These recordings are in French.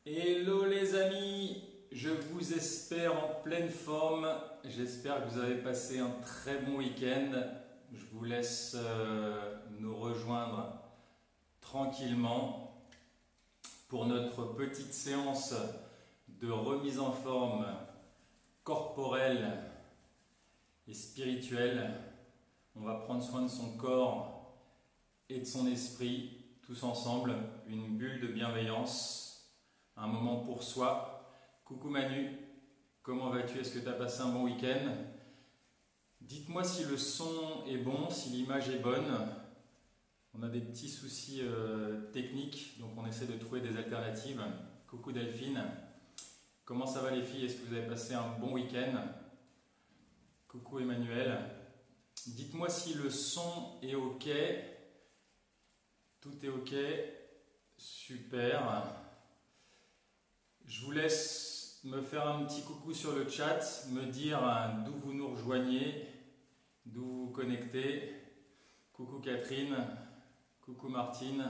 Hello les amis, je vous espère en pleine forme, j'espère que vous avez passé un très bon week-end. Je vous laisse nous rejoindre tranquillement pour notre petite séance de remise en forme corporelle et spirituelle. On va prendre soin de son corps et de son esprit, tous ensemble, une bulle de bienveillance, un moment pour soi. Coucou Manu, comment vas-tu? Est-ce que tu as passé un bon week-end? Dites-moi si le son est bon, si l'image est bonne. On a des petits soucis techniques, donc on essaie de trouver des alternatives. Coucou Delphine, comment ça va les filles? Est-ce que vous avez passé un bon week-end? Coucou Emmanuel. Dites-moi si le son est ok. Tout est ok. Super. Je vous laisse me faire un petit coucou sur le chat, me dire d'où vous nous rejoignez, d'où vous vous connectez. Coucou Catherine, coucou Martine,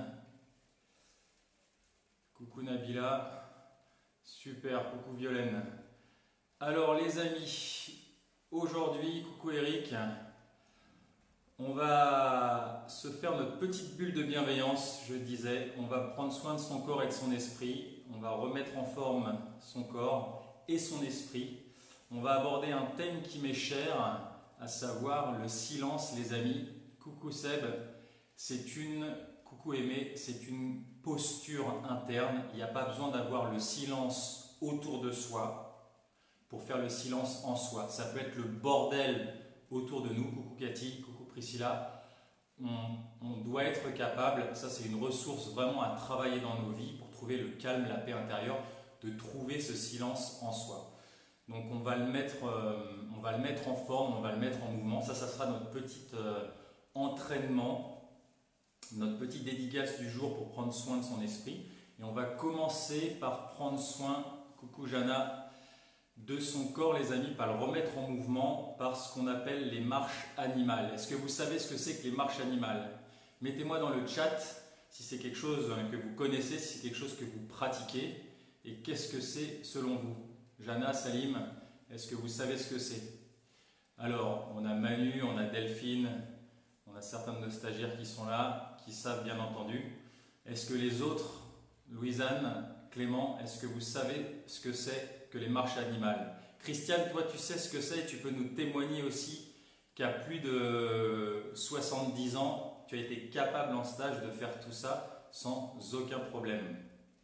coucou Nabila, super, coucou Violaine. Alors les amis, aujourd'hui, coucou Eric, on va se faire notre petite bulle de bienveillance, je disais. On va prendre soin de son corps et de son esprit. On va remettre en forme son corps et son esprit. On va aborder un thème qui m'est cher, à savoir le silence, les amis. Coucou Seb, coucou Aimé, c'est une posture interne. Il n'y a pas besoin d'avoir le silence autour de soi pour faire le silence en soi. Ça peut être le bordel autour de nous. Coucou Cathy, coucou Priscilla. On doit être capable, ça c'est une ressource vraiment à travailler dans nos vies pour trouver le calme, la paix intérieure, de trouver ce silence en soi. Donc on va le mettre en forme, on va le mettre en mouvement. Ça sera notre petit entraînement, notre petite dédicace du jour pour prendre soin de son esprit. Et on va commencer par prendre soin, coucou Jana, de son corps, les amis, par le remettre en mouvement par ce qu'on appelle les marches animales. Est-ce que vous savez ce que c'est que les marches animales? Mettez-moi dans le chat si c'est quelque chose que vous connaissez, si c'est quelque chose que vous pratiquez, et qu'est-ce que c'est selon vous? Jana, Salim, est-ce que vous savez ce que c'est? Alors, on a Manu, on a Delphine, on a certains de nos stagiaires qui sont là, qui savent bien entendu. Est-ce que les autres, Louisanne, Clément, est-ce que vous savez ce que c'est que les marches animales? Christiane, toi tu sais ce que c'est et tu peux nous témoigner aussi qu'à plus de 70 ans, tu as été capable en stage de faire tout ça sans aucun problème.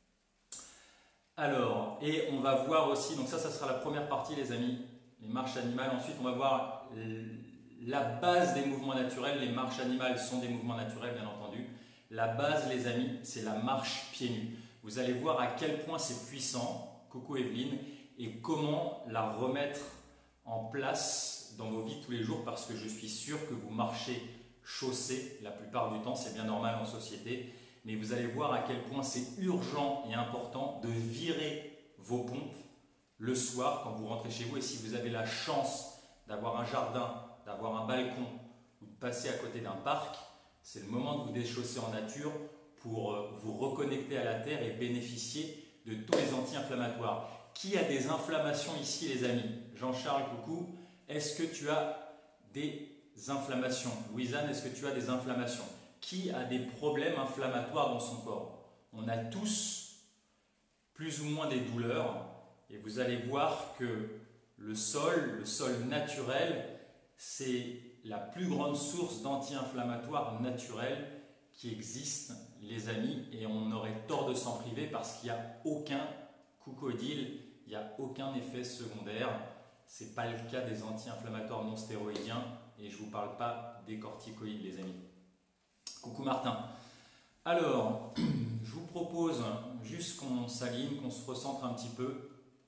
Alors, et on va voir aussi, donc ça sera la première partie les amis, les marches animales. Ensuite on va voir la base des mouvements naturels. Les marches animales sont des mouvements naturels bien entendu. La base les amis, c'est la marche pieds nus. Vous allez voir à quel point c'est puissant, coucou Evelyne, et comment la remettre en place dans vos vies tous les jours, parce que je suis sûr que vous marchez chaussés la plupart du temps, c'est bien normal en société, mais vous allez voir à quel point c'est urgent et important de virer vos pompes le soir quand vous rentrez chez vous. Et si vous avez la chance d'avoir un jardin, d'avoir un balcon ou de passer à côté d'un parc, c'est le moment de vous déchausser en nature pour vous reconnecter à la terre et bénéficier de tous les anti-inflammatoires. Qui a des inflammations ici les amis? Jean-Charles, coucou. Est-ce que tu as des inflammations? Louisanne, est-ce que tu as des inflammations? Qui a des problèmes inflammatoires dans son corps? On a tous plus ou moins des douleurs et vous allez voir que le sol naturel, c'est la plus grande source d'anti-inflammatoires naturels qui existe les amis, et on aurait tort de s'en priver parce qu'il n'y a aucun, coucou Odile, il n'y a aucun effet secondaire. Ce n'est pas le cas des anti-inflammatoires non stéroïdiens, et je ne vous parle pas des corticoïdes les amis. Coucou Martin. Alors, je vous propose juste qu'on s'aligne, qu'on se recentre un petit peu.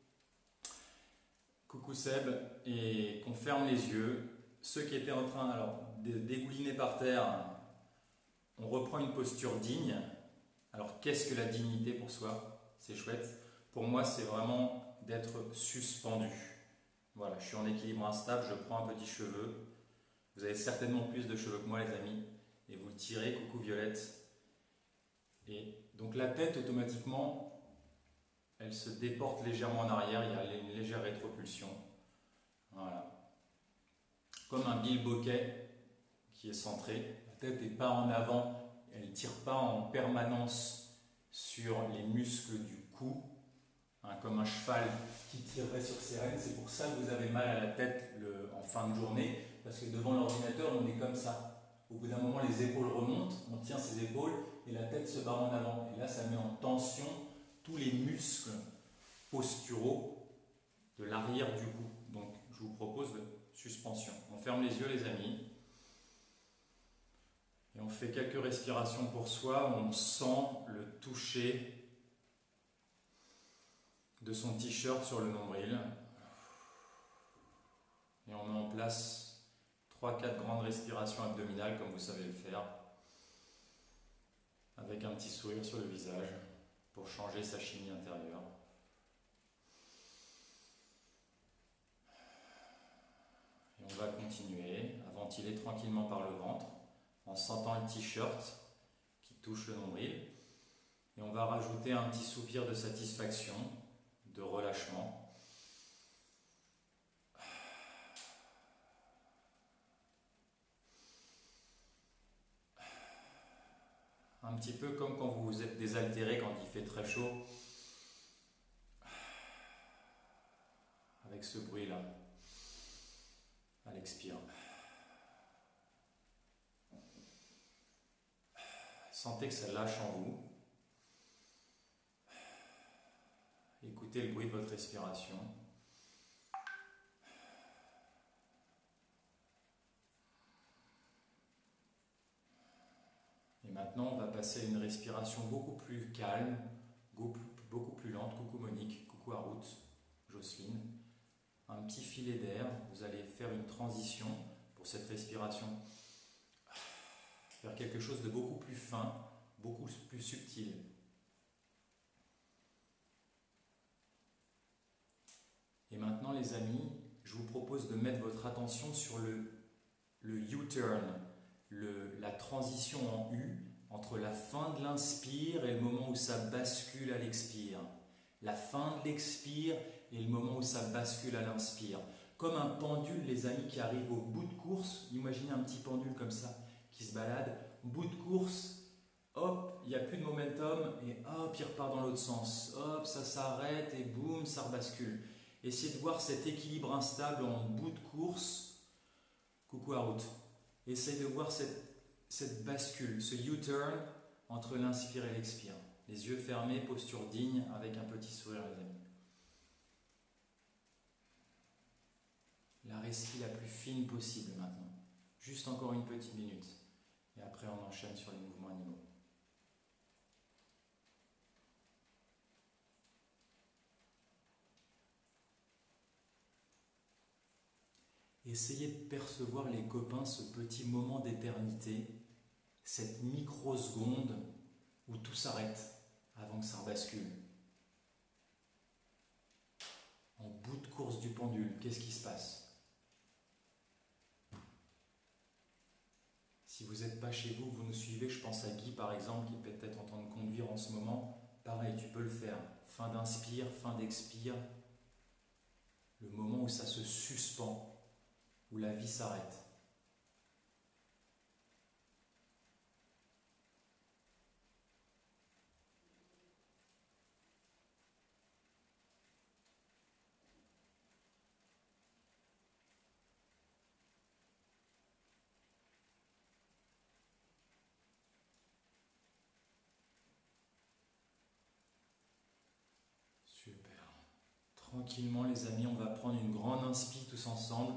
Coucou Seb, et qu'on ferme les yeux. Ceux qui étaient en train de dégouliner par terre, on reprend une posture digne. Alors qu'est-ce que la dignité pour soi? C'est chouette. Pour moi, c'est vraiment d'être suspendu. Voilà, je suis en équilibre instable, je prends un petit cheveu. Vous avez certainement plus de cheveux que moi les amis. Et vous le tirez, coucou Violette. Et donc la tête automatiquement, elle se déporte légèrement en arrière, il y a une légère rétropulsion. Voilà. Comme un bilboquet qui est centré. La tête n'est pas en avant, elle ne tire pas en permanence sur les muscles du cou, hein, comme un cheval qui tirerait sur ses rênes. C'est pour ça que vous avez mal à la tête en fin de journée, parce que devant l'ordinateur, on est comme ça. Au bout d'un moment, les épaules remontent, on tient ses épaules et la tête se barre en avant. Et là, ça met en tension tous les muscles posturaux de l'arrière du cou. Donc, je vous propose de suspension. On ferme les yeux, les amis. Et on fait quelques respirations pour soi. On sent le toucher de son t-shirt sur le nombril. Et on met en place 3-4 grandes respirations abdominales comme vous savez le faire, avec un petit sourire sur le visage pour changer sa chimie intérieure. Et on va continuer à ventiler tranquillement par le ventre en sentant le t-shirt qui touche le nombril. Et on va rajouter un petit soupir de satisfaction, de relâchement. Un petit peu comme quand vous êtes désaltéré quand il fait très chaud. Avec ce bruit-là, à l'expire. Sentez que ça lâche en vous. Écoutez le bruit de votre respiration. Et maintenant, on va passer à une respiration beaucoup plus calme, beaucoup plus lente. Coucou Monique, coucou Harout, Jocelyne. Un petit filet d'air, vous allez faire une transition pour cette respiration vers quelque chose de beaucoup plus fin, beaucoup plus subtil. Et maintenant les amis, je vous propose de mettre votre attention sur le U-turn, la transition en U entre la fin de l'inspire et le moment où ça bascule à l'expire. La fin de l'expire et le moment où ça bascule à l'inspire. Comme un pendule, les amis, qui arrive au bout de course. Imaginez un petit pendule comme ça, qui se balade. Bout de course, hop, il n'y a plus de momentum, et hop, il repart dans l'autre sens. Hop, ça s'arrête, et boum, ça rebascule. Essayez de voir cet équilibre instable en bout de course. Coucou Harout. Essayez de voir cette bascule, ce U-turn entre l'inspire et l'expire. Les yeux fermés, posture digne, avec un petit sourire, les amis. La respi la plus fine possible maintenant. Juste encore une petite minute. Et après, on enchaîne sur les mouvements animaux. Essayez de percevoir, les copains, ce petit moment d'éternité, cette microseconde où tout s'arrête avant que ça rebascule. En bout de course du pendule, qu'est-ce qui se passe? Si vous n'êtes pas chez vous, vous nous suivez, je pense à Guy par exemple, qui est peut-être en train de conduire en ce moment. Pareil, tu peux le faire. Fin d'inspire, fin d'expire. Le moment où ça se suspend, où la vie s'arrête. Super. Tranquillement les amis, on va prendre une grande inspi tous ensemble.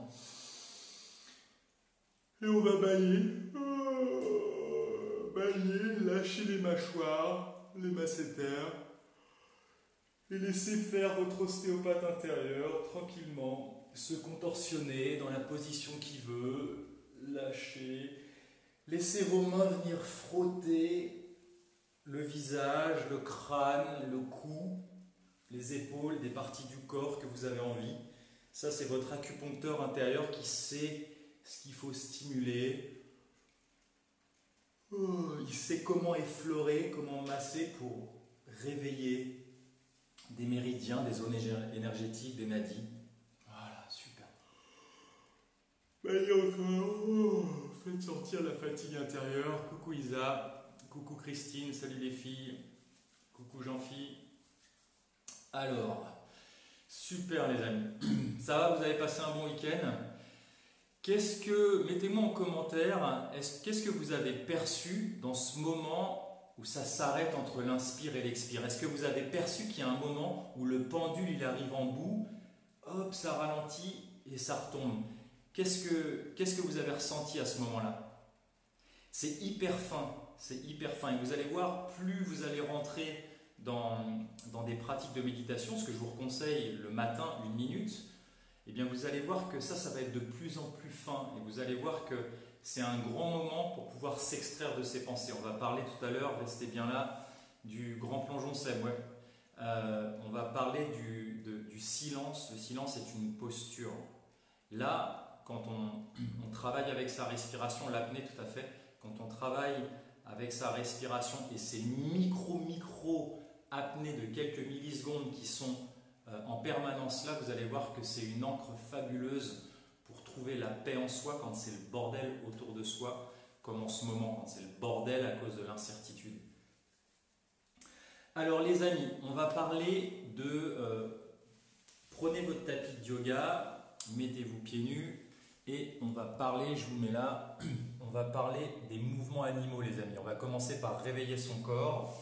Et on va bailler. Bailler, lâcher les mâchoires, les masséters. Et laissez faire votre ostéopathe intérieur tranquillement se contorsionner dans la position qu'il veut. Lâchez. Laissez vos mains venir frotter le visage, le crâne, le cou, les épaules, des parties du corps que vous avez envie. Ça, c'est votre acupuncteur intérieur qui sait ce qu'il faut stimuler. Il sait comment effleurer, comment masser pour réveiller des méridiens méridiens, des zones énergétiques, des nadis. Voilà, super. Allez encore, faites sortir la fatigue intérieure. Coucou Isa, coucou Christine, salut les filles, coucou Jean-Phi. Alors, super les amis, ça va, vous avez passé un bon week-end? Mettez-moi en commentaire, qu'est-ce que vous avez perçu dans ce moment où ça s'arrête entre l'inspire et l'expire? Est-ce que vous avez perçu qu'il y a un moment où le pendule il arrive en bout, hop, ça ralentit et ça retombe? Qu'est-ce que vous avez ressenti à ce moment-là? C'est hyper fin, et vous allez voir, plus vous allez rentrer dans des pratiques de méditation, ce que je vous conseille le matin, 1 minute, eh bien vous allez voir que ça va être de plus en plus fin, et vous allez voir que c'est un grand moment pour pouvoir s'extraire de ses pensées. On va parler tout à l'heure, restez bien là, du grand plongeon Seb, ouais. On va parler du silence. Le silence est une posture. Là, quand on travaille avec sa respiration, l'apnée tout à fait, quand on travaille avec sa respiration et ces micro apnées de quelques millisecondes qui sont en permanence là, vous allez voir que c'est une encre fabuleuse pour trouver la paix en soi quand c'est le bordel autour de soi, comme en ce moment, quand c'est le bordel à cause de l'incertitude. Alors les amis, on va parler prenez votre tapis de yoga, mettez-vous pieds nus et on va parler, je vous mets là, on va parler des mouvements animaux les amis. On va commencer par réveiller son corps.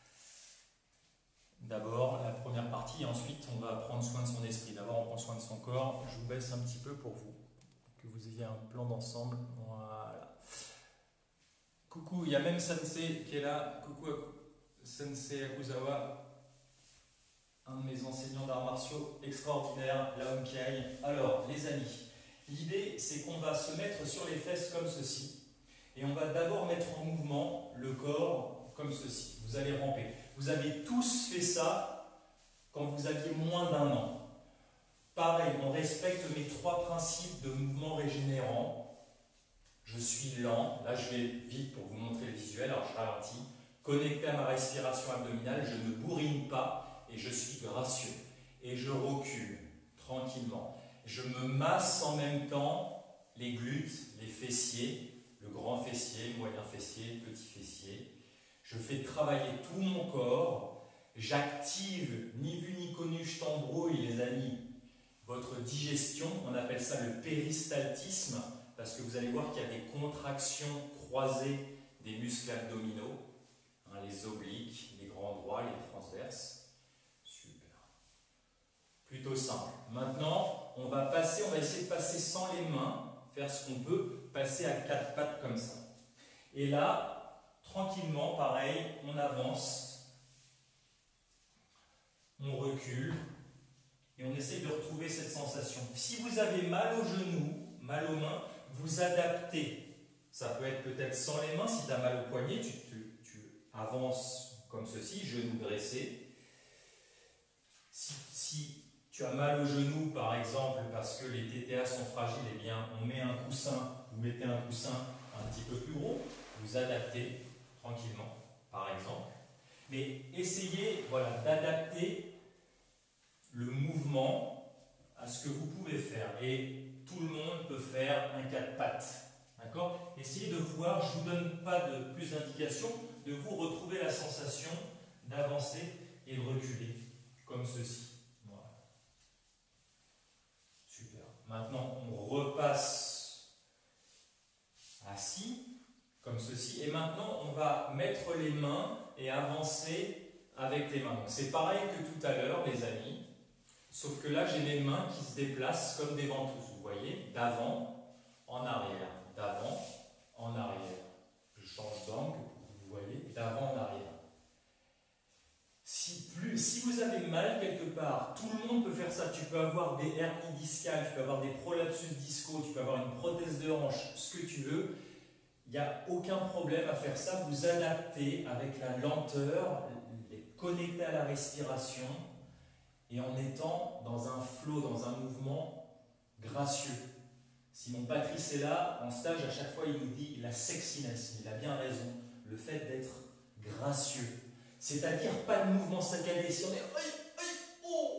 D'abord, la première partie, et ensuite on va prendre soin de son esprit. D'abord, on prend soin de son corps. Je vous baisse un petit peu pour que vous ayez un plan d'ensemble. Voilà. Coucou, il y a même Sensei qui est là. Coucou, Sensei Akuzawa, un de mes enseignants d'arts martiaux extraordinaire, Laom Kiai. Alors, les amis, l'idée, c'est qu'on va se mettre sur les fesses comme ceci. Et on va d'abord mettre en mouvement le corps comme ceci. Vous allez ramper. Vous avez tous fait ça quand vous aviez moins d'1 an. Pareil, on respecte mes 3 principes de mouvement régénérant. Je suis lent. Là, je vais vite pour vous montrer le visuel. Alors, je ralentis. Connecté à ma respiration abdominale, je ne bourrine pas et je suis gracieux. Et je recule tranquillement. Je me masse en même temps les glutes, les fessiers, le grand fessier, le moyen fessier, le petit fessier. Je fais travailler tout mon corps, j'active, ni vu ni connu, je t'embrouille les amis, votre digestion, on appelle ça le péristaltisme, parce que vous allez voir qu'il y a des contractions croisées des muscles abdominaux, hein, les obliques, les grands droits, les transverses. Super. Plutôt simple. Maintenant, on va essayer de passer sans les mains, faire ce qu'on peut, passer à 4 pattes comme ça. Et là, tranquillement, pareil, on avance, on recule et on essaye de retrouver cette sensation. Si vous avez mal aux genoux, mal aux mains, vous adaptez. Ça peut être peut-être sans les mains, si tu as mal au poignet, tu avances comme ceci, genoux dressés. Si tu as mal aux genoux, par exemple, parce que les TTA sont fragiles, eh bien, on met un coussin, vous mettez un coussin un petit peu plus gros, vous adaptez tranquillement, par exemple. Mais essayez d'adapter le mouvement à ce que vous pouvez faire. Et tout le monde peut faire un 4 pattes. D'accord? Essayez de voir, je ne vous donne pas de plus d'indications, de vous retrouver la sensation d'avancer et de reculer, comme ceci. Voilà. Super. Maintenant, on repasse assis, comme ceci. Et maintenant, on va mettre les mains et avancer avec les mains. C'est pareil que tout à l'heure, les amis. Sauf que là, j'ai mes mains qui se déplacent comme des ventouses. Vous voyez, d'avant, en arrière. D'avant, en arrière. Je change d'angle pour que vous voyez. D'avant, en arrière. Si vous avez mal quelque part, tout le monde peut faire ça. Tu peux avoir des hernies discales, tu peux avoir des prolapsus discaux, tu peux avoir une prothèse de hanche, ce que tu veux. Il n'y a aucun problème à faire ça, vous adaptez avec la lenteur, connecté à la respiration et en étant dans un flow, dans un mouvement gracieux. Simon Patrice est là, en stage à chaque fois il nous dit la sexiness, il a bien raison, le fait d'être gracieux. C'est-à-dire pas de mouvement saccadé, si on est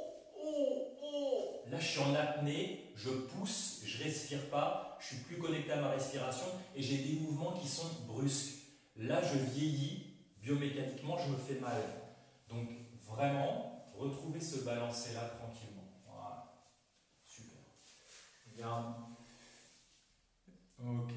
Là, je suis en apnée, je pousse, je ne respire pas, je suis plus connecté à ma respiration et j'ai des mouvements qui sont brusques. Là, je vieillis, biomécaniquement, je me fais mal. Donc, vraiment, retrouvez ce balancé-là tranquillement. Voilà. Super. Regarde. Ok.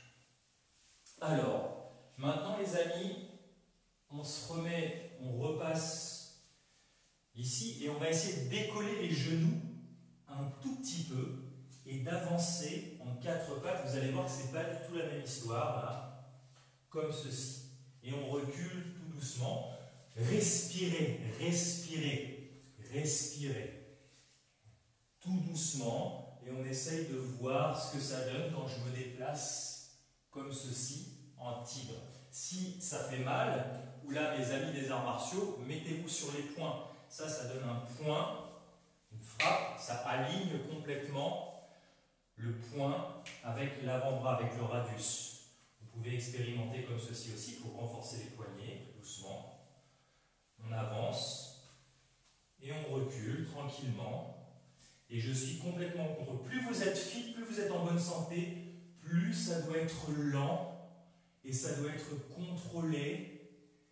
Alors, maintenant les amis, on se remet, on repasse ici et on va essayer de décoller les genoux un tout petit peu et d'avancer en 4 pattes. Vous allez voir que ce n'est pas du tout la même histoire, là, comme ceci. Et on recule tout doucement. Respirez, respirez, respirez. Tout doucement. Et on essaye de voir ce que ça donne quand je me déplace comme ceci, en tigre. Si ça fait mal, ou là, mes amis des arts martiaux, mettez-vous sur les poings. Ça donne un point. Une frappe, ça aligne complètement le poing avec l'avant-bras, avec le radius. Vous pouvez expérimenter comme ceci aussi pour renforcer les poignets, doucement. On avance et on recule tranquillement. Et je suis complètement en contrôle. Plus vous êtes fit, plus vous êtes en bonne santé, plus ça doit être lent et ça doit être contrôlé.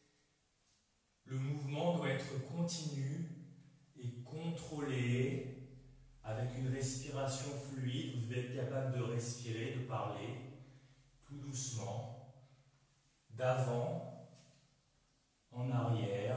Le mouvement doit être continu et contrôlé avec une respiration fluide. Vous devez être capable de respirer, de parler tout doucement, d'avant, en arrière,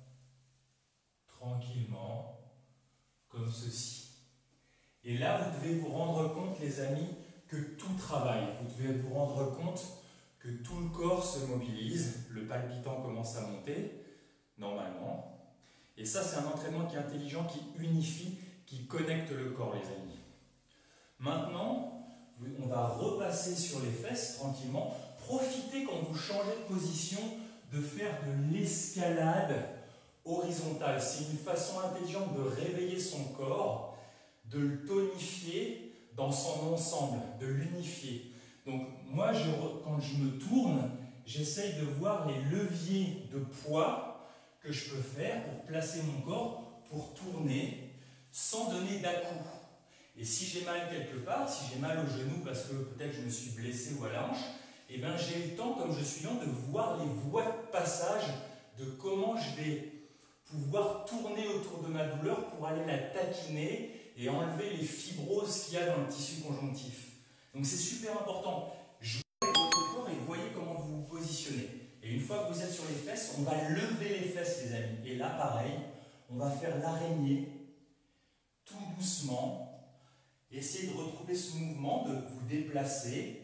tranquillement, comme ceci. Et là, vous devez vous rendre compte, les amis, que tout travaille. Vous devez vous rendre compte que tout le corps se mobilise, le palpitant commence à monter, normalement. Et ça, c'est un entraînement qui est intelligent, qui unifie, qui connecte le corps, les amis. Maintenant, on va repasser sur les fesses tranquillement. Profitez quand vous changez de position de faire de l'escalade horizontale. C'est une façon intelligente de réveiller son corps, de le tonifier dans son ensemble, de l'unifier. Donc moi, quand je me tourne, j'essaye de voir les leviers de poids que je peux faire pour placer mon corps, pour tourner, sans donner d'à-coup. Et si j'ai mal quelque part, si j'ai mal au genou parce que peut-être je me suis blessé ou à la hanche, eh bien j'ai le temps, comme je suis lent, de voir les voies de passage de comment je vais pouvoir tourner autour de ma douleur pour aller la taquiner et enlever les fibroses qu'il y a dans le tissu conjonctif. Donc c'est super important. Jouez avec votre corps et voyez comment vous vous positionnez. Et une fois que vous êtes sur les fesses, on va lever les fesses, les amis. Et là, pareil, on va faire l'araignée, tout doucement. Essayez de retrouver ce mouvement, de vous déplacer.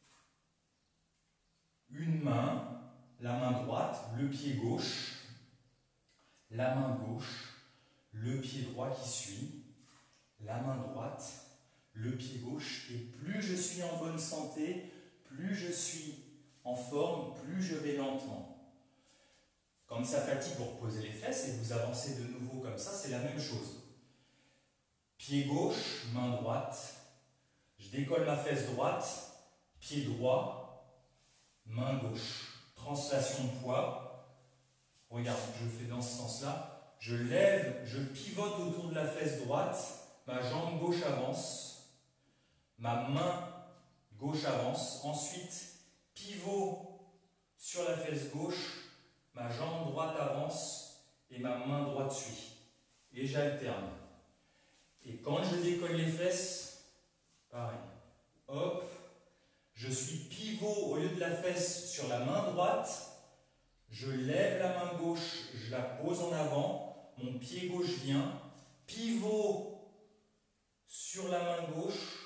Une main, la main droite, le pied gauche, la main gauche, le pied droit qui suit, la main droite, le pied gauche. Et plus je suis en bonne santé, plus je suis en forme, plus je vais lentement. Quand ça fatigue, vous reposez les fesses et vous avancez de nouveau comme ça, c'est la même chose. Pied gauche, main droite, je décolle ma fesse droite, pied droit, main gauche. Translation de poids. Regarde, je fais dans ce sens-là. Je lève, je pivote autour de la fesse droite, ma jambe gauche avance, ma main gauche avance. Ensuite, pivot sur la fesse gauche, ma jambe droite avance et ma main droite suit. Et j'alterne. Et quand je décolle les fesses, pareil. Hop, je suis pivot au lieu de la fesse sur la main droite. Je lève la main gauche, je la pose en avant. Mon pied gauche vient. Pivot sur la main gauche.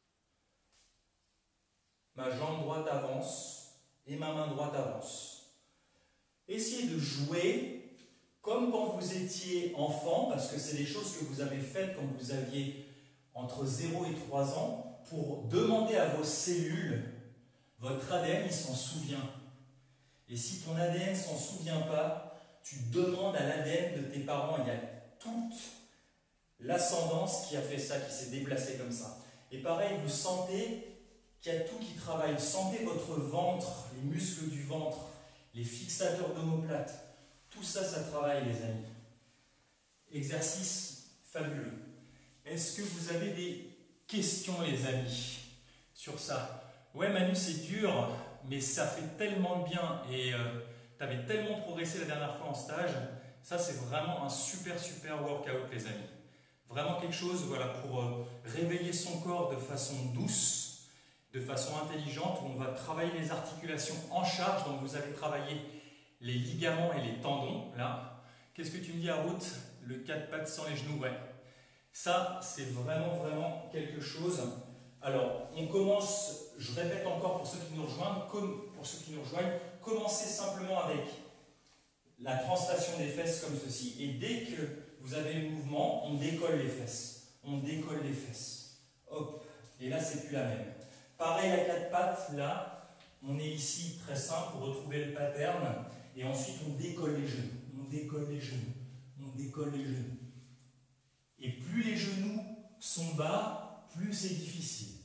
Ma jambe droite avance et ma main droite avance. Essayez de jouer comme quand vous étiez enfant, parce que c'est des choses que vous avez faites quand vous aviez entre 0 et 3 ans, pour demander à vos cellules, votre ADN, il s'en souvient. Et si ton ADN ne s'en souvient pas, tu demandes à l'ADN de tes parents, il y a toute l'ascendance qui a fait ça, qui s'est déplacée comme ça. Et pareil, vous sentez qu'il y a tout qui travaille. Sentez votre ventre, les muscles du ventre, les fixateurs d'omoplate. Tout ça, ça travaille, les amis. Exercice fabuleux. Est-ce que vous avez des questions, les amis, sur ça? Ouais, Manu, c'est dur, mais ça fait tellement de bien et tu avais tellement progressé la dernière fois en stage. Ça, c'est vraiment un super, super workout, les amis. Vraiment quelque chose, voilà, pour réveiller son corps de façon douce, de façon intelligente, où on va travailler les articulations en charge. Donc, vous allez travailler les ligaments et les tendons, là. Qu'est-ce que tu me dis, Harout? Le 4 pattes sans les genoux, ouais. Ça, c'est vraiment, vraiment quelque chose. Alors, on commence, je répète encore pour ceux qui nous rejoignent, commencez simplement avec la translation des fesses comme ceci. Et dès que vous avez le mouvement, on décolle les fesses. On décolle les fesses. Hop. Et là, c'est plus la même. Pareil à 4 pattes, là, on est ici très simple pour retrouver le pattern. Et ensuite, on décolle les genoux. On décolle les genoux. On décolle les genoux. Et plus les genoux sont bas, plus c'est difficile.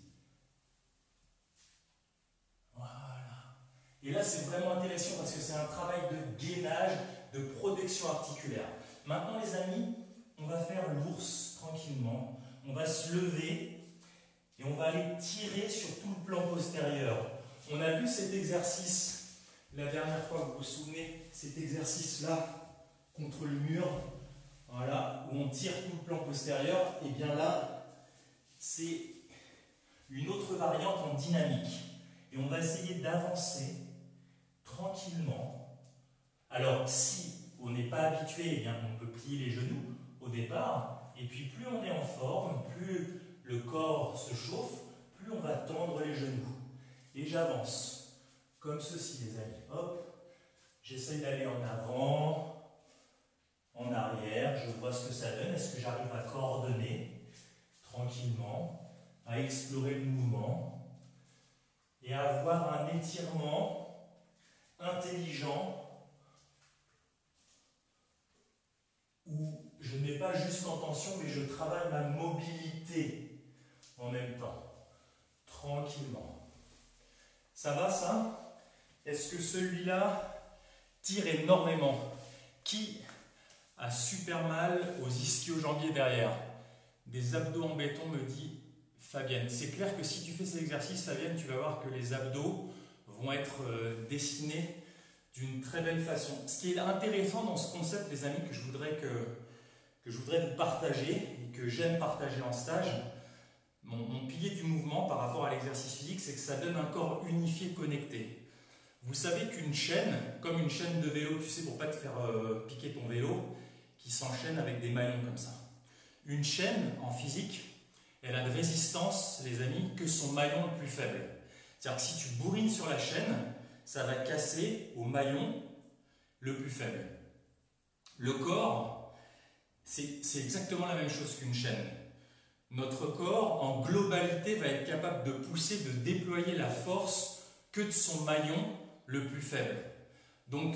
Voilà. Et là, c'est vraiment intéressant parce que c'est un travail de gainage, de protection articulaire. Maintenant, les amis, on va faire l'ours tranquillement. On va se lever et on va aller tirer sur tout le plan postérieur. On a vu cet exercice la dernière fois, vous vous souvenez, cet exercice-là contre le mur. Voilà, où on tire tout le plan postérieur, et bien là, c'est une autre variante en dynamique. Et on va essayer d'avancer tranquillement. Alors, si on n'est pas habitué, eh bien, on peut plier les genoux au départ, et puis plus on est en forme, plus le corps se chauffe, plus on va tendre les genoux. Et j'avance, comme ceci, les amis. Hop, j'essaye d'aller en avant, en arrière, je vois ce que ça donne. Est-ce que j'arrive à coordonner tranquillement, à explorer le mouvement et à avoir un étirement intelligent où je ne mets pas juste en tension, mais je travaille ma mobilité en même temps, tranquillement. Ça va, ça? Est-ce que celui-là tire énormément? Qui a super mal aux ischio-jambiers derrière? Des abdos en béton, me dit Fabienne. C'est clair que si tu fais ces exercices, Fabienne, tu vas voir que les abdos vont être dessinés d'une très belle façon. Ce qui est intéressant dans ce concept, les amis, que je voudrais vous partager et que j'aime partager en stage, mon pilier du mouvement par rapport à l'exercice physique, c'est que ça donne un corps unifié, connecté. Vous savez qu'une chaîne, comme une chaîne de vélo, tu sais, pour ne pas te faire piquer ton vélo, qui s'enchaîne avec des maillons comme ça. Une chaîne, en physique, elle a de résistance, les amis, que son maillon le plus faible. C'est-à-dire que si tu bourrines sur la chaîne, ça va casser au maillon le plus faible. Le corps, c'est exactement la même chose qu'une chaîne. Notre corps, en globalité, va être capable de pousser, de déployer la force que de son maillon le plus faible. Donc,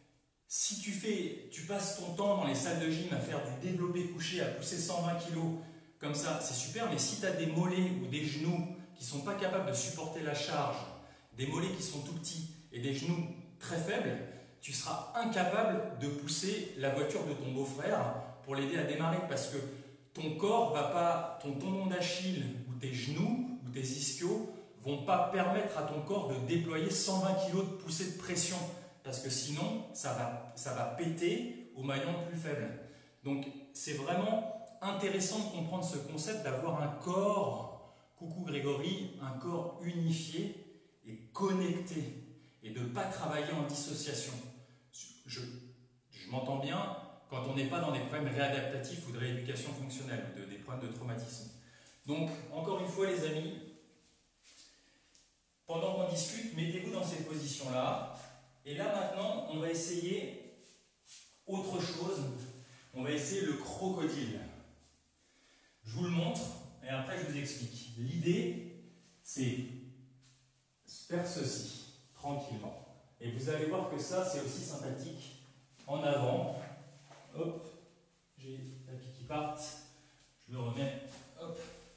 si tu passes ton temps dans les salles de gym à faire du développé couché, à pousser 120 kg comme ça, c'est super, mais si tu as des mollets ou des genoux qui ne sont pas capables de supporter la charge, des mollets qui sont tout petits et des genoux très faibles, tu seras incapable de pousser la voiture de ton beau-frère pour l'aider à démarrer, parce que ton corps va pas, ton tendon d'Achille ou tes genoux ou tes ischios vont pas permettre à ton corps de déployer 120 kg de poussée de pression, parce que sinon ça va péter au maillon le plus faible. Donc c'est vraiment intéressant de comprendre ce concept, d'avoir un corps, coucou Grégory, un corps unifié et connecté, et de ne pas travailler en dissociation. Je m'entends bien quand on n'est pas dans des problèmes réadaptatifs ou de rééducation fonctionnelle, ou des problèmes de traumatisme. Donc, encore une fois les amis, pendant qu'on discute, mettez-vous dans cette position-là. Et là maintenant, on va essayer autre chose. On va essayer le crocodile. Je vous le montre et après je vous explique. L'idée, c'est faire ceci, tranquillement. Et vous allez voir que ça, c'est aussi sympathique. En avant, hop, j'ai les tapis qui partent, je le remets, hop.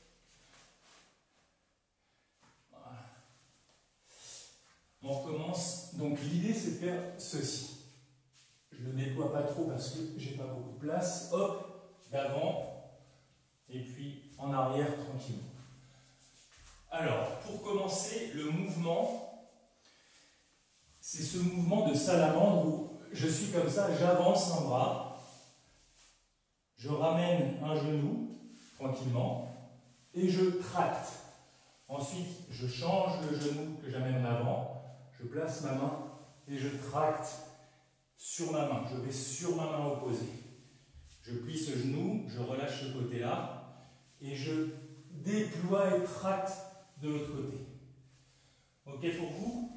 Voilà. On recommence. Donc l'idée, c'est de faire ceci. Je ne le déploie pas trop parce que j'ai pas beaucoup de place. Hop, d'avant, et puis en arrière tranquillement. Alors, pour commencer, le mouvement, c'est ce mouvement de salamandre où je suis comme ça, j'avance un bras, je ramène un genou tranquillement et je tracte. Ensuite, je change le genou que j'amène en avant, je place ma main et je tracte sur ma main. Je vais sur ma main opposée. Je plie ce genou, je relâche ce côté-là et je déploie et tracte de l'autre côté. Ok pour vous?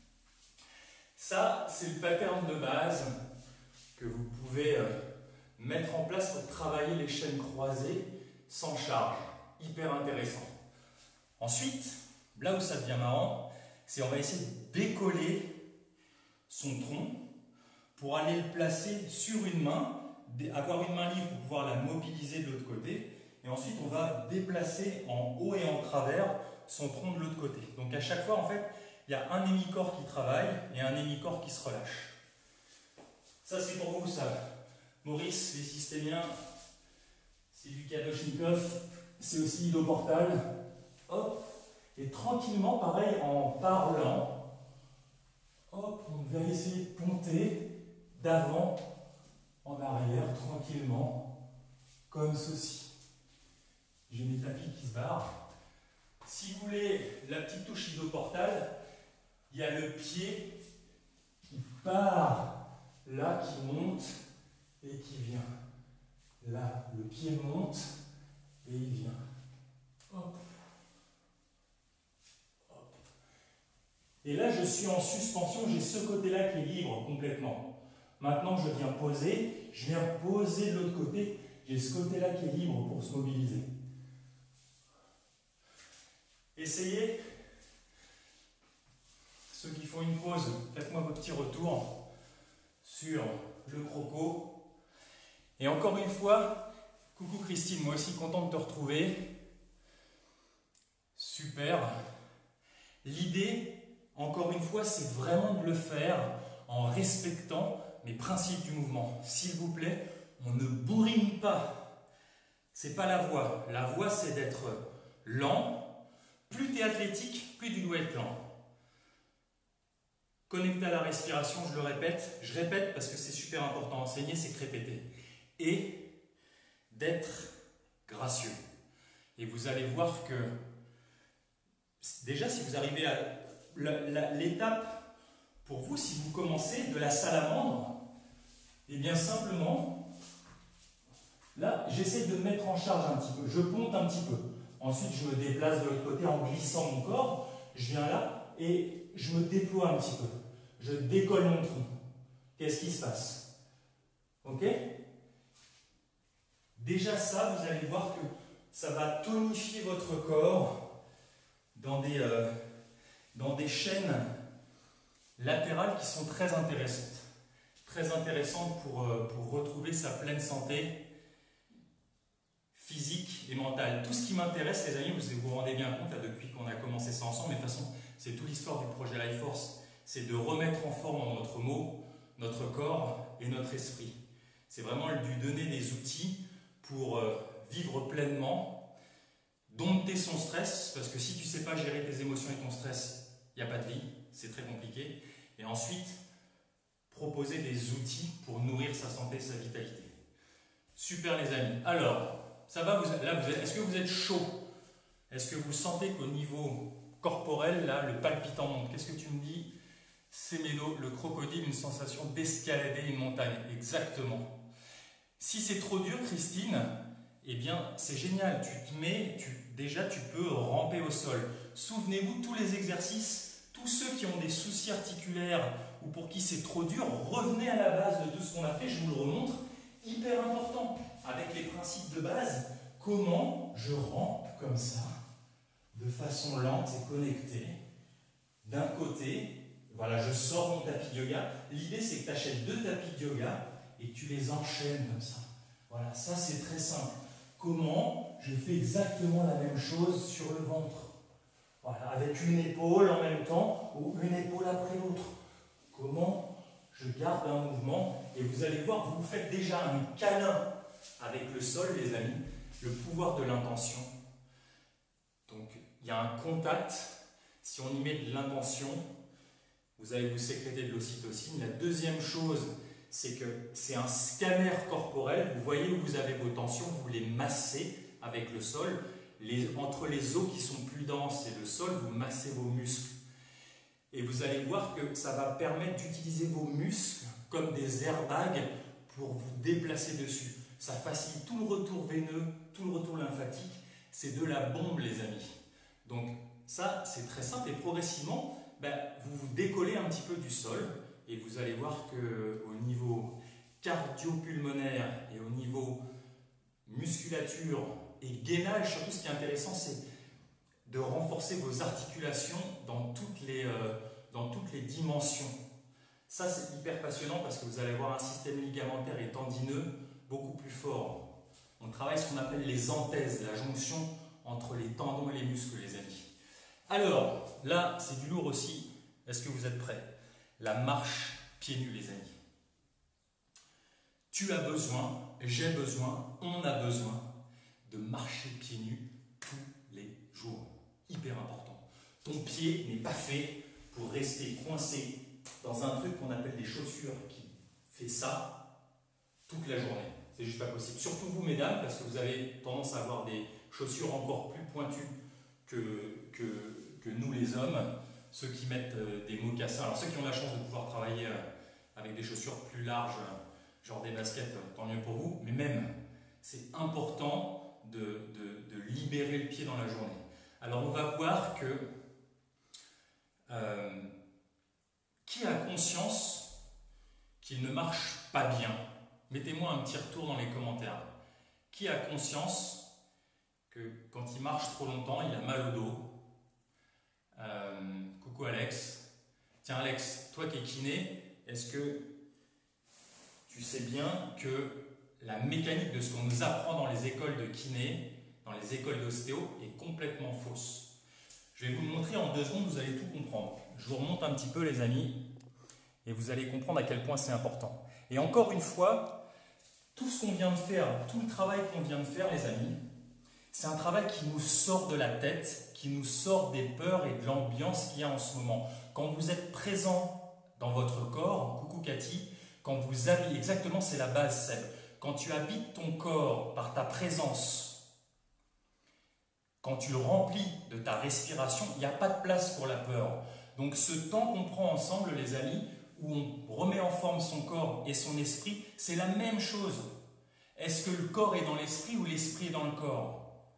Ça, c'est le pattern de base que vous pouvez mettre en place pour travailler les chaînes croisées sans charge. Hyper intéressant. Ensuite, là où ça devient marrant, c'est on va essayer de décoller son tronc pour aller le placer sur une main, avoir une main libre pour pouvoir la mobiliser de l'autre côté. Et ensuite, on va déplacer en haut et en travers son tronc de l'autre côté. Donc à chaque fois, en fait, il y a un hémicorps qui travaille et un hémicorps qui se relâche. Ça, c'est pour vous, ça. Maurice, les systémiens, c'est du Kalachnikov, c'est aussi idoportal. Hop, et tranquillement, pareil, en parlant, hop, on va essayer de ponter d'avant en arrière, tranquillement, comme ceci. J'ai mes tapis qui se barrent. Si vous voulez la petite touche idoportale, il y a le pied qui part là, qui monte et qui vient. Là, le pied monte et il vient. Hop. Hop. Et là, je suis en suspension, j'ai ce côté-là qui est libre complètement. Maintenant, je viens poser de l'autre côté, j'ai ce côté-là qui est libre pour se mobiliser. Essayez, ceux qui font une pause, faites-moi vos petits retours sur le croco. Et encore une fois, coucou Christine, moi aussi content de te retrouver. Super. L'idée, encore une fois, c'est vraiment de le faire en respectant mes principes du mouvement. S'il vous plaît, on ne bourrine pas. C'est pas la voie. La voie, c'est d'être lent. Plus tu es athlétique, plus tu dois être lent. Connecté à la respiration, je le répète. Je répète parce que c'est super important. Enseigner, c'est que répéter. Et d'être gracieux. Et vous allez voir que, déjà, si vous arrivez à l'étape, pour vous, si vous commencez de la salamandre, et bien simplement, là, j'essaie de me mettre en charge un petit peu. Je ponte un petit peu. Ensuite, je me déplace de l'autre côté en glissant mon corps. Je viens là et je me déploie un petit peu. Je décolle mon tronc. Qu'est-ce qui se passe? Ok? Déjà ça, vous allez voir que ça va tonifier votre corps dans des chaînes latérales qui sont très intéressantes. Très intéressantes pour retrouver sa pleine santé physique et mentale. Tout ce qui m'intéresse, les amis, vous vous rendez bien compte là, depuis qu'on a commencé ça ensemble, mais de toute façon, c'est toute l'histoire du projet Life Force, c'est de remettre en forme notre mot, notre corps et notre esprit. C'est vraiment lui donner des outils pour vivre pleinement, dompter son stress, parce que si tu ne sais pas gérer tes émotions et ton stress, il n'y a pas de vie, c'est très compliqué. Et ensuite, proposer des outils pour nourrir sa santé, sa vitalité. Super les amis. Alors, ça va, est-ce que vous êtes chaud? Est-ce que vous sentez qu'au niveau corporel, là, le palpitant monte? Qu'est-ce que tu me dis? Sémédo, le crocodile, une sensation d'escalader une montagne. Exactement. Si c'est trop dur, Christine, eh bien, c'est génial. Déjà, tu peux ramper au sol. Souvenez-vous, tous les exercices, tous ceux qui ont des soucis articulaires ou pour qui c'est trop dur, revenez à la base de tout ce qu'on a fait. Je vous le remontre. Hyper important. Avec les principes de base, comment je rampe comme ça, de façon lente et connectée, d'un côté. Voilà, je sors mon tapis de yoga. L'idée, c'est que tu achètes 2 tapis de yoga et que tu les enchaînes comme ça. Voilà, ça c'est très simple. Comment je fais exactement la même chose sur le ventre? Voilà, avec une épaule en même temps ou une épaule après l'autre. Comment je garde un mouvement et vous allez voir, vous faites déjà un câlin avec le sol, les amis. le pouvoir de l'intention. Donc, il y a un contact. Si on y met de l'intention, vous allez vous sécréter de l'ocytocine. La deuxième chose, c'est que c'est un scanner corporel. Vous voyez où vous avez vos tensions, vous les massez avec le sol. Entre les os qui sont plus denses et le sol, vous massez vos muscles. Et vous allez voir que ça va permettre d'utiliser vos muscles comme des airbags pour vous déplacer dessus. Ça facilite tout le retour veineux, tout le retour lymphatique. C'est de la bombe, les amis. Donc ça, c'est très simple et progressivement, vous vous décollez un petit peu du sol et vous allez voir qu'au niveau cardio-pulmonaire et au niveau musculature et gainage, surtout ce qui est intéressant, c'est de renforcer vos articulations dans toutes les dimensions. Ça, c'est hyper passionnant parce que vous allez avoir un système ligamentaire et tendineux beaucoup plus fort. On travaille ce qu'on appelle les anthèses, la jonction entre les tendons et les muscles, les amis. Alors, là, c'est du lourd aussi. Est-ce que vous êtes prêts? La marche pieds nus, les amis. Tu as besoin, j'ai besoin, on a besoin de marcher pieds nus tous les jours. Hyper important. Ton pied n'est pas fait pour rester coincé dans un truc qu'on appelle des chaussures qui fait ça toute la journée. C'est juste pas possible. Surtout vous, mesdames, parce que vous avez tendance à avoir des chaussures encore plus pointues que nous, les hommes. Ceux qui mettent des mocassins. Alors, ceux qui ont la chance de pouvoir travailler avec des chaussures plus larges, genre des baskets, tant mieux pour vous. Mais même, c'est important de libérer le pied dans la journée. Alors, on va voir que qui a conscience qu'il ne marche pas bien? Mettez-moi un petit retour dans les commentaires. Qui a conscience que quand il marche trop longtemps, il a mal au dos? Coucou Alex. Tiens Alex, toi qui es kiné, est-ce que tu sais bien que la mécanique de ce qu'on nous apprend dans les écoles de kiné, dans les écoles d'ostéo, est complètement fausse? Je vais vous le montrer en 2 secondes, vous allez tout comprendre. Je vous remonte un petit peu les amis, et vous allez comprendre à quel point c'est important. Et encore une fois, tout ce qu'on vient de faire, tout le travail qu'on vient de faire les amis, c'est un travail qui nous sort de la tête, qui nous sort des peurs et de l'ambiance qu'il y a en ce moment. Quand vous êtes présent dans votre corps, coucou Cathy, quand vous habitez, exactement c'est la base Seb, quand tu habites ton corps par ta présence, quand tu le remplis de ta respiration, il n'y a pas de place pour la peur. Donc ce temps qu'on prend ensemble les amis, où on remet en forme son corps et son esprit, c'est la même chose. Est-ce que le corps est dans l'esprit ou l'esprit est dans le corps?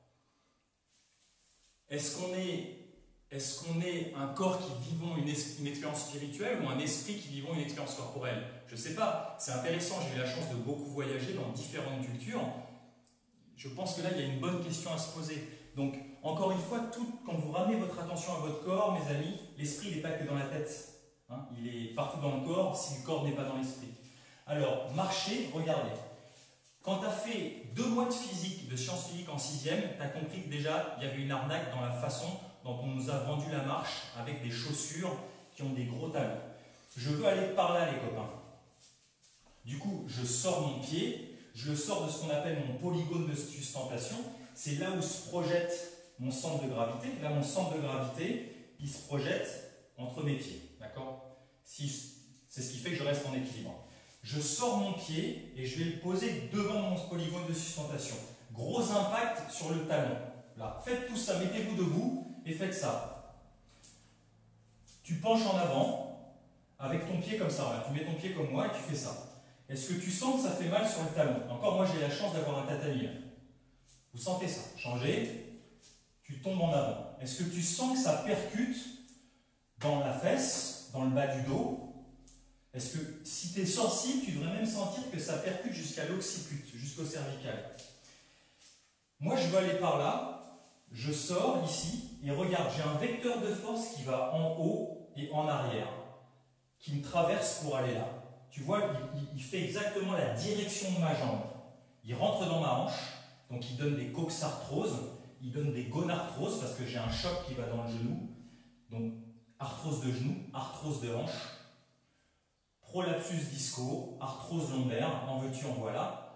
Est-ce qu'on est un corps qui vivons une expérience spirituelle ou un esprit qui vivons une expérience corporelle? Je ne sais pas, c'est intéressant, j'ai eu la chance de beaucoup voyager dans différentes cultures. Je pense que là, il y a une bonne question à se poser. Donc, encore une fois, quand vous ramenez votre attention à votre corps, mes amis, l'esprit n'est pas que dans la tête. Hein, il est partout dans le corps, si le corps n'est pas dans l'esprit. Alors, marcher, regardez. Quand tu as fait 2 mois de physique, de sciences physiques en 6e, tu as compris que déjà, il y avait une arnaque dans la façon dont on nous a vendu la marche avec des chaussures qui ont des gros talons. Je veux aller par là, les copains. Du coup, je sors mon pied, je le sors de ce qu'on appelle mon polygone de sustentation. C'est là où se projette mon centre de gravité. Là, mon centre de gravité, il se projette entre mes pieds. D'accord? C'est ce qui fait que je reste en équilibre. Je sors mon pied et je vais le poser devant mon polygone de sustentation. Gros impact sur le talon. Là, faites tout ça, mettez-vous debout et faites ça. Tu penches en avant avec ton pied comme ça. Là. Tu mets ton pied comme moi et tu fais ça. Est-ce que tu sens que ça fait mal sur le talon? Encore, moi j'ai la chance d'avoir un tatami. Vous sentez ça? Changez. Tu tombes en avant. Est-ce que tu sens que ça percute dans la fesse, dans le bas du dos? Est-ce que si tu es sensible, tu devrais même sentir que ça percute jusqu'à l'occiput, jusqu'au cervical. Moi, je veux aller par là, je sors ici, et regarde, j'ai un vecteur de force qui va en haut et en arrière, qui me traverse pour aller là. Tu vois, il fait exactement la direction de ma jambe. Il rentre dans ma hanche, donc il donne des coxarthroses, il donne des gonarthroses, parce que j'ai un choc qui va dans le genou. Donc, arthrose de genou, arthrose de hanche. Prolapsus disco, arthrose lombaire, en veux-tu, en voilà.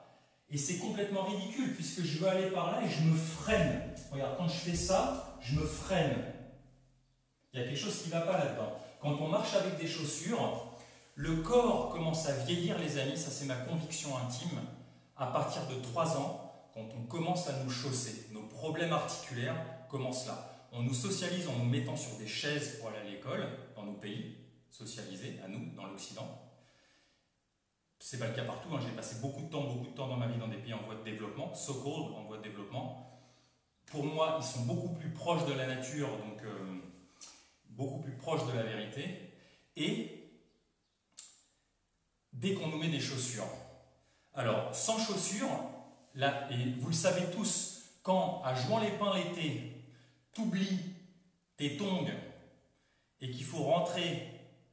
Et c'est complètement ridicule puisque je veux aller par là et je me freine. Regarde, quand je fais ça, je me freine. Il y a quelque chose qui ne va pas là-dedans. Quand on marche avec des chaussures, le corps commence à vieillir, les amis, ça c'est ma conviction intime, à partir de 3 ans, quand on commence à nous chausser. Nos problèmes articulaires commencent là. On nous socialise en nous mettant sur des chaises pour aller à l'école, dans nos pays, socialisés, à nous, dans l'Occident. C'est pas le cas partout, hein. J'ai passé beaucoup de temps dans ma vie dans des pays en voie de développement, so-called en voie de développement. Pour moi, ils sont beaucoup plus proches de la nature, donc beaucoup plus proches de la vérité. Et dès qu'on nous met des chaussures. Alors, sans chaussures, là, et vous le savez tous, quand à Juan-les-Pins l'été, t'oublies tes tongs et qu'il faut rentrer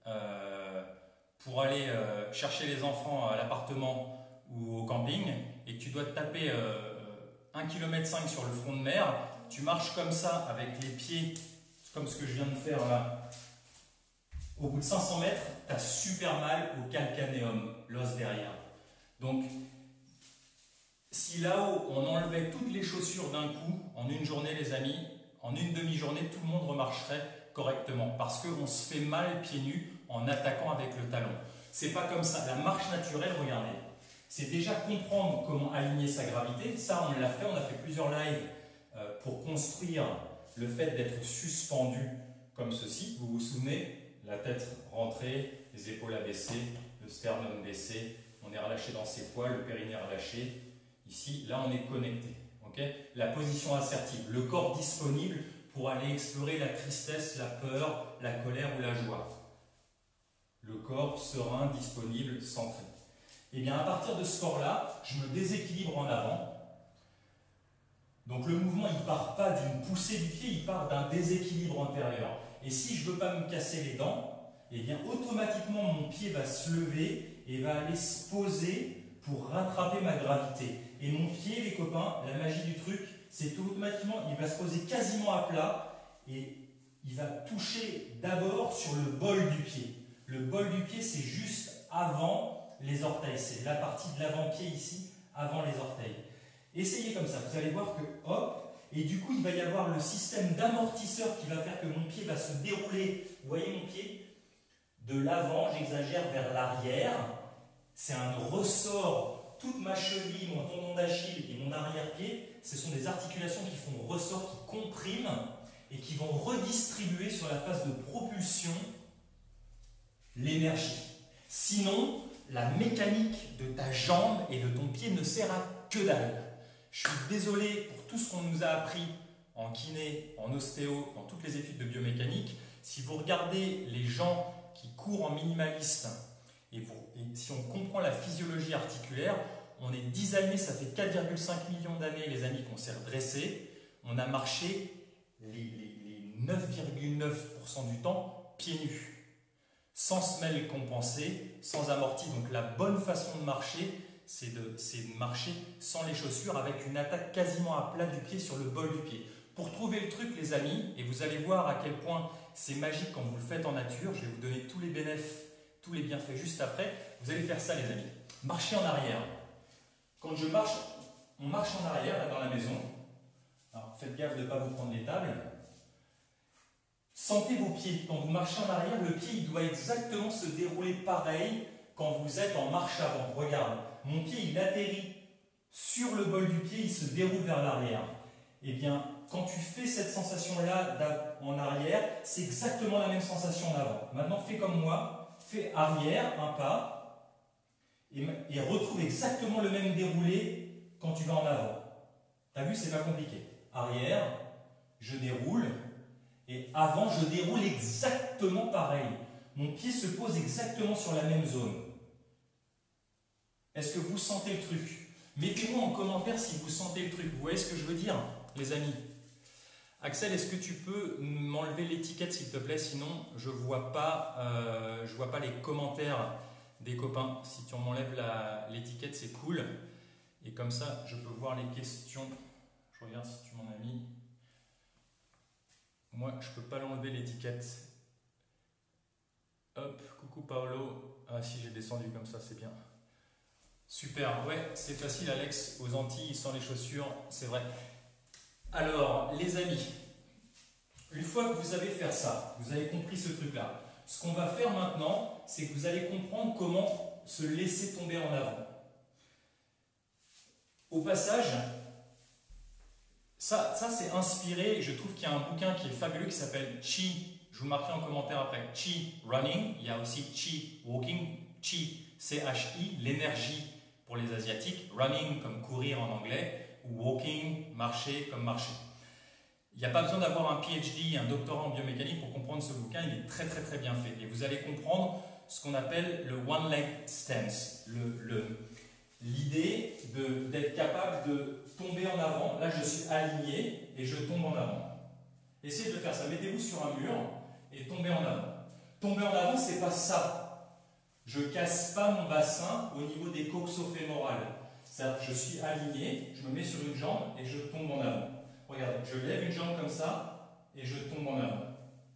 pour aller chercher les enfants à l'appartement ou au camping et que tu dois te taper 1,5 km sur le front de mer, tu marches comme ça avec les pieds, comme ce que je viens de faire là. Au bout de 500 mètres, tu as super mal au calcanéum, l'os derrière. Donc, si là-haut, on enlevait toutes les chaussures d'un coup, en une journée, les amis, en une demi-journée, tout le monde remarcherait correctement. Parce qu'on se fait mal pieds nus en attaquant avec le talon. C'est pas comme ça. La marche naturelle, regardez, c'est déjà comprendre comment aligner sa gravité. Ça, on l'a fait, on a fait plusieurs lives pour construire le fait d'être suspendu comme ceci. Vous vous souvenez? La tête rentrée, les épaules abaissées, le sternum baissé, on est relâché dans ses poils, le périnée relâché. Ici, là, on est connecté. Okay, la position assertive, le corps disponible pour aller explorer la tristesse, la peur, la colère ou la joie. Le corps serein, disponible, centré. Et bien, à partir de ce corps-là, je me déséquilibre en avant. Donc le mouvement, il ne part pas d'une poussée du pied, il part d'un déséquilibre antérieur. Et si je ne veux pas me casser les dents, eh bien automatiquement mon pied va se lever et va aller se poser pour rattraper ma gravité. Et mon pied, les copains, la magie du truc, c'est automatiquement, il va se poser quasiment à plat et il va toucher d'abord sur le bol du pied. Le bol du pied, c'est juste avant les orteils. C'est la partie de l'avant-pied ici, avant les orteils. Essayez comme ça, vous allez voir que hop, et du coup il va y avoir le système d'amortisseur qui va faire que mon pied va se dérouler, vous voyez mon pied, de l'avant, j'exagère, vers l'arrière. C'est un ressort, toute ma cheville, mon tendon d'Achille et mon arrière-pied, ce sont des articulations qui font ressort, qui compriment et qui vont redistribuer sur la phase de propulsion l'énergie. Sinon, la mécanique de ta jambe et de ton pied ne sert à que dalle. Je suis désolé pour tout ce qu'on nous a appris en kiné, en ostéo, dans toutes les études de biomécanique. Si vous regardez les gens qui courent en minimaliste, et si on comprend la physiologie articulaire, on est designé, ça fait 4,5 millions d'années, les amis, qu'on s'est redressé. On a marché les 9,9% du temps pieds nus, sans semelle compensée, sans amorti. Donc la bonne façon de marcher, c'est de marcher sans les chaussures avec une attaque quasiment à plat du pied sur le bol du pied. Pour trouver le truc, les amis, et vous allez voir à quel point c'est magique quand vous le faites en nature, je vais vous donner tous les bénéfices, tous les bienfaits juste après, vous allez faire ça, les amis. Marchez en arrière. Quand je marche, on marche en arrière là, dans la maison. Alors, faites gaffe de ne pas vous prendre les tables. Sentez vos pieds. Quand vous marchez en arrière, le pied il doit exactement se dérouler pareil quand vous êtes en marche avant. Regarde, mon pied il atterrit sur le bol du pied, il se déroule vers l'arrière. Eh bien, quand tu fais cette sensation-là en arrière, c'est exactement la même sensation en avant. Maintenant, fais comme moi, fais arrière, un pas, et retrouve exactement le même déroulé quand tu vas en avant. T'as vu, c'est pas compliqué. Arrière, je déroule, et avant, je déroule exactement pareil. Mon pied se pose exactement sur la même zone. Est-ce que vous sentez le truc? Mettez-moi en commentaire si vous sentez le truc. Vous voyez ce que je veux dire, les amis? Axel, est-ce que tu peux m'enlever l'étiquette, s'il te plaît? Sinon, je ne vois pas les commentaires des copains. Si tu m'enlèves l'étiquette, c'est cool. Et comme ça, je peux voir les questions. Je regarde si tu m'en as mis. Moi, je ne peux pas l'enlever l'étiquette. Hop, coucou Paolo. Ah si, j'ai descendu comme ça, c'est bien. Super, ouais, c'est facile Alex, aux Antilles, sans les chaussures, c'est vrai. Alors, les amis, une fois que vous avez fait ça, vous avez compris ce truc-là, ce qu'on va faire maintenant, c'est que vous allez comprendre comment se laisser tomber en avant. Au passage, ça c'est inspiré, je trouve qu'il y a un bouquin qui est fabuleux qui s'appelle Chi, je vous le marquerai en commentaire après, Chi Running, il y a aussi Chi Walking, Chi, C-H-I, l'énergie pour les Asiatiques, running comme courir en anglais, ou walking, marcher comme marcher. Il n'y a pas besoin d'avoir un PhD, un doctorat en biomécanique pour comprendre ce bouquin, il est très très très bien fait. Et vous allez comprendre ce qu'on appelle le one leg stance, l'idée d'être capable de tomber en avant. Là je suis aligné et je tombe en avant. Essayez de faire ça, mettez-vous sur un mur et tombez en avant. Tomber en avant, c'est pas ça. Je ne casse pas mon bassin au niveau des coxofémorales. C'est-à-dire que je suis aligné, je me mets sur une jambe et je tombe en avant. Regardez, je lève une jambe comme ça et je tombe en avant.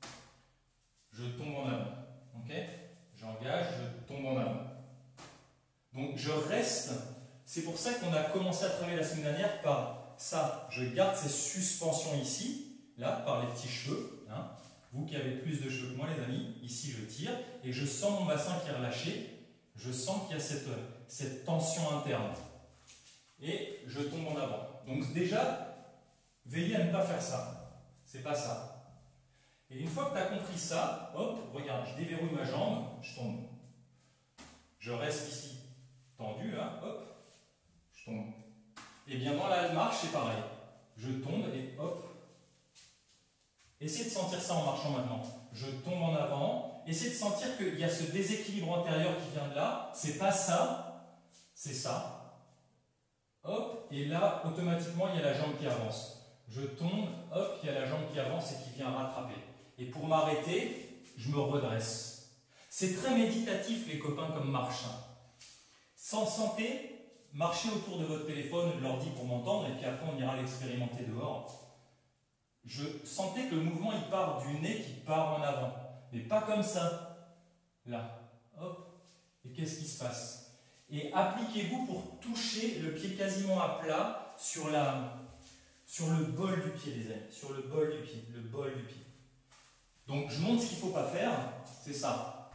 Je tombe en avant. Ok? J'engage, je tombe en avant. Donc je reste. C'est pour ça qu'on a commencé à travailler la semaine dernière par ça. Je garde ces suspensions ici, là, par les petits cheveux. Hein. Vous qui avez plus de cheveux que moi, les amis, ici je tire et je sens mon bassin qui est relâché. Je sens qu'il y a cette tension interne. Et je tombe en avant. Donc déjà, veillez à ne pas faire ça. C'est pas ça. Et une fois que tu as compris ça, hop, regarde, je déverrouille ma jambe, je tombe. Je reste ici, tendu, là, hop, je tombe. Et bien dans la marche, c'est pareil. Je tombe et hop. Essayez de sentir ça en marchant maintenant. Je tombe en avant. Essayez de sentir qu'il y a ce déséquilibre antérieur qui vient de là. C'est pas ça, c'est ça. Hop, et là, automatiquement, il y a la jambe qui avance. Je tombe, hop, il y a la jambe qui avance et qui vient rattraper. Et pour m'arrêter, je me redresse. C'est très méditatif, les copains, comme marche. Sans santé, marchez autour de votre téléphone, de l'ordi pour m'entendre, et puis après on ira l'expérimenter dehors. Je sentais que le mouvement il part du nez qui part en avant, mais pas comme ça. Là, hop, et qu'est-ce qui se passe? Et appliquez-vous pour toucher le pied quasiment à plat sur le bol du pied, les amis, sur le bol du pied, le bol du pied. Donc je montre ce qu'il ne faut pas faire, c'est ça.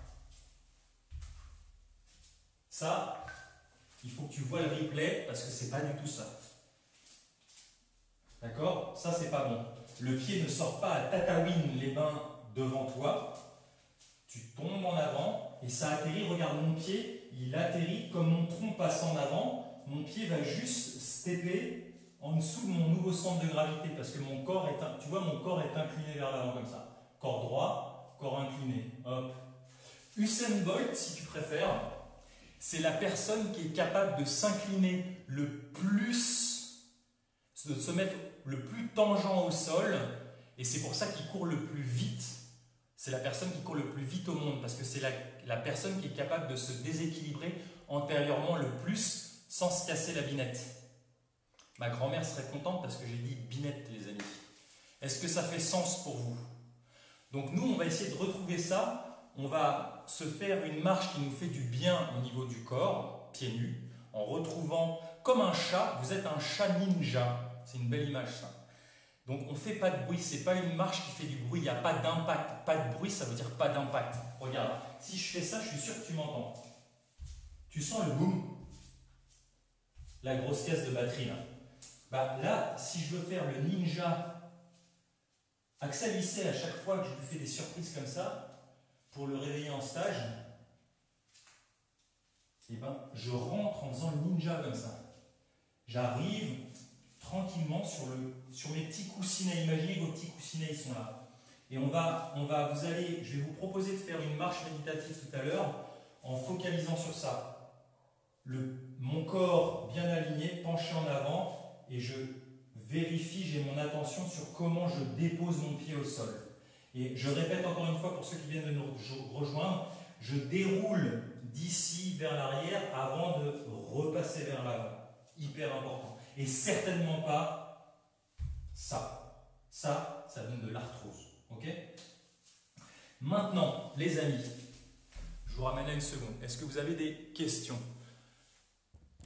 Ça, il faut que tu vois le replay parce que c'est pas du tout ça. D'accord? Ça, c'est pas bon. Le pied ne sort pas à Tataouine les bains devant toi. Tu tombes en avant et ça atterrit. Regarde mon pied, il atterrit comme mon tronc passe en avant. Mon pied va juste stepper en dessous de mon nouveau centre de gravité parce que mon corps est, tu vois, mon corps est incliné vers l'avant comme ça. Corps droit, corps incliné. Hop. Usain Bolt, si tu préfères, c'est la personne qui est capable de s'incliner le plus, de se mettre le plus tangent au sol, et c'est pour ça qu'il court le plus vite. C'est la personne qui court le plus vite au monde, parce que c'est la personne qui est capable de se déséquilibrer antérieurement le plus sans se casser la binette. Ma grand-mère serait contente parce que j'ai dit binette, les amis. Est-ce que ça fait sens pour vous? Donc nous, on va essayer de retrouver ça. On va se faire une marche qui nous fait du bien au niveau du corps, pieds nus, en retrouvant, comme un chat, vous êtes un chat ninja. C'est une belle image, ça. Donc on ne fait pas de bruit, ce n'est pas une marche qui fait du bruit, il n'y a pas d'impact. Pas de bruit, ça veut dire pas d'impact. Regarde, si je fais ça, je suis sûr que tu m'entends. Tu sens le boom? La grosse caisse de batterie, là. Bah, là, si je veux faire le ninja, Axel Lisset, à chaque fois que je lui fais des surprises comme ça, pour le réveiller en stage, eh ben, je rentre en faisant le ninja comme ça. J'arrive tranquillement sur mes petits coussinets. Imaginez que vos petits coussinets, ils sont là. Et je vais vous proposer de faire une marche méditative tout à l'heure en focalisant sur ça. Mon corps bien aligné, penché en avant, et je vérifie, j'ai mon attention sur comment je dépose mon pied au sol. Et je répète encore une fois pour ceux qui viennent de nous rejoindre, je déroule d'ici vers l'arrière avant de repasser vers l'avant. Hyper important. Et certainement pas ça. Ça donne de l'arthrose. Ok? Maintenant, les amis, je vous ramène à une seconde. Est-ce que vous avez des questions?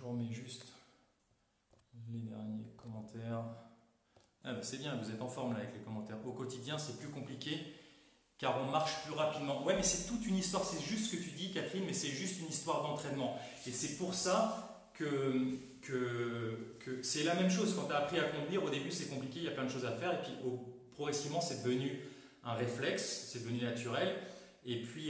je remets juste les derniers commentaires. Ah bah c'est bien, vous êtes en forme là avec les commentaires. Au quotidien, c'est plus compliqué car on marche plus rapidement. Ouais, mais c'est toute une histoire, c'est juste ce que tu dis, Catherine, mais c'est juste une histoire d'entraînement. Et c'est pour ça que c'est la même chose. Quand tu as appris à conduire, au début c'est compliqué, il y a plein de choses à faire, et puis progressivement c'est devenu un réflexe, c'est devenu naturel. Et puis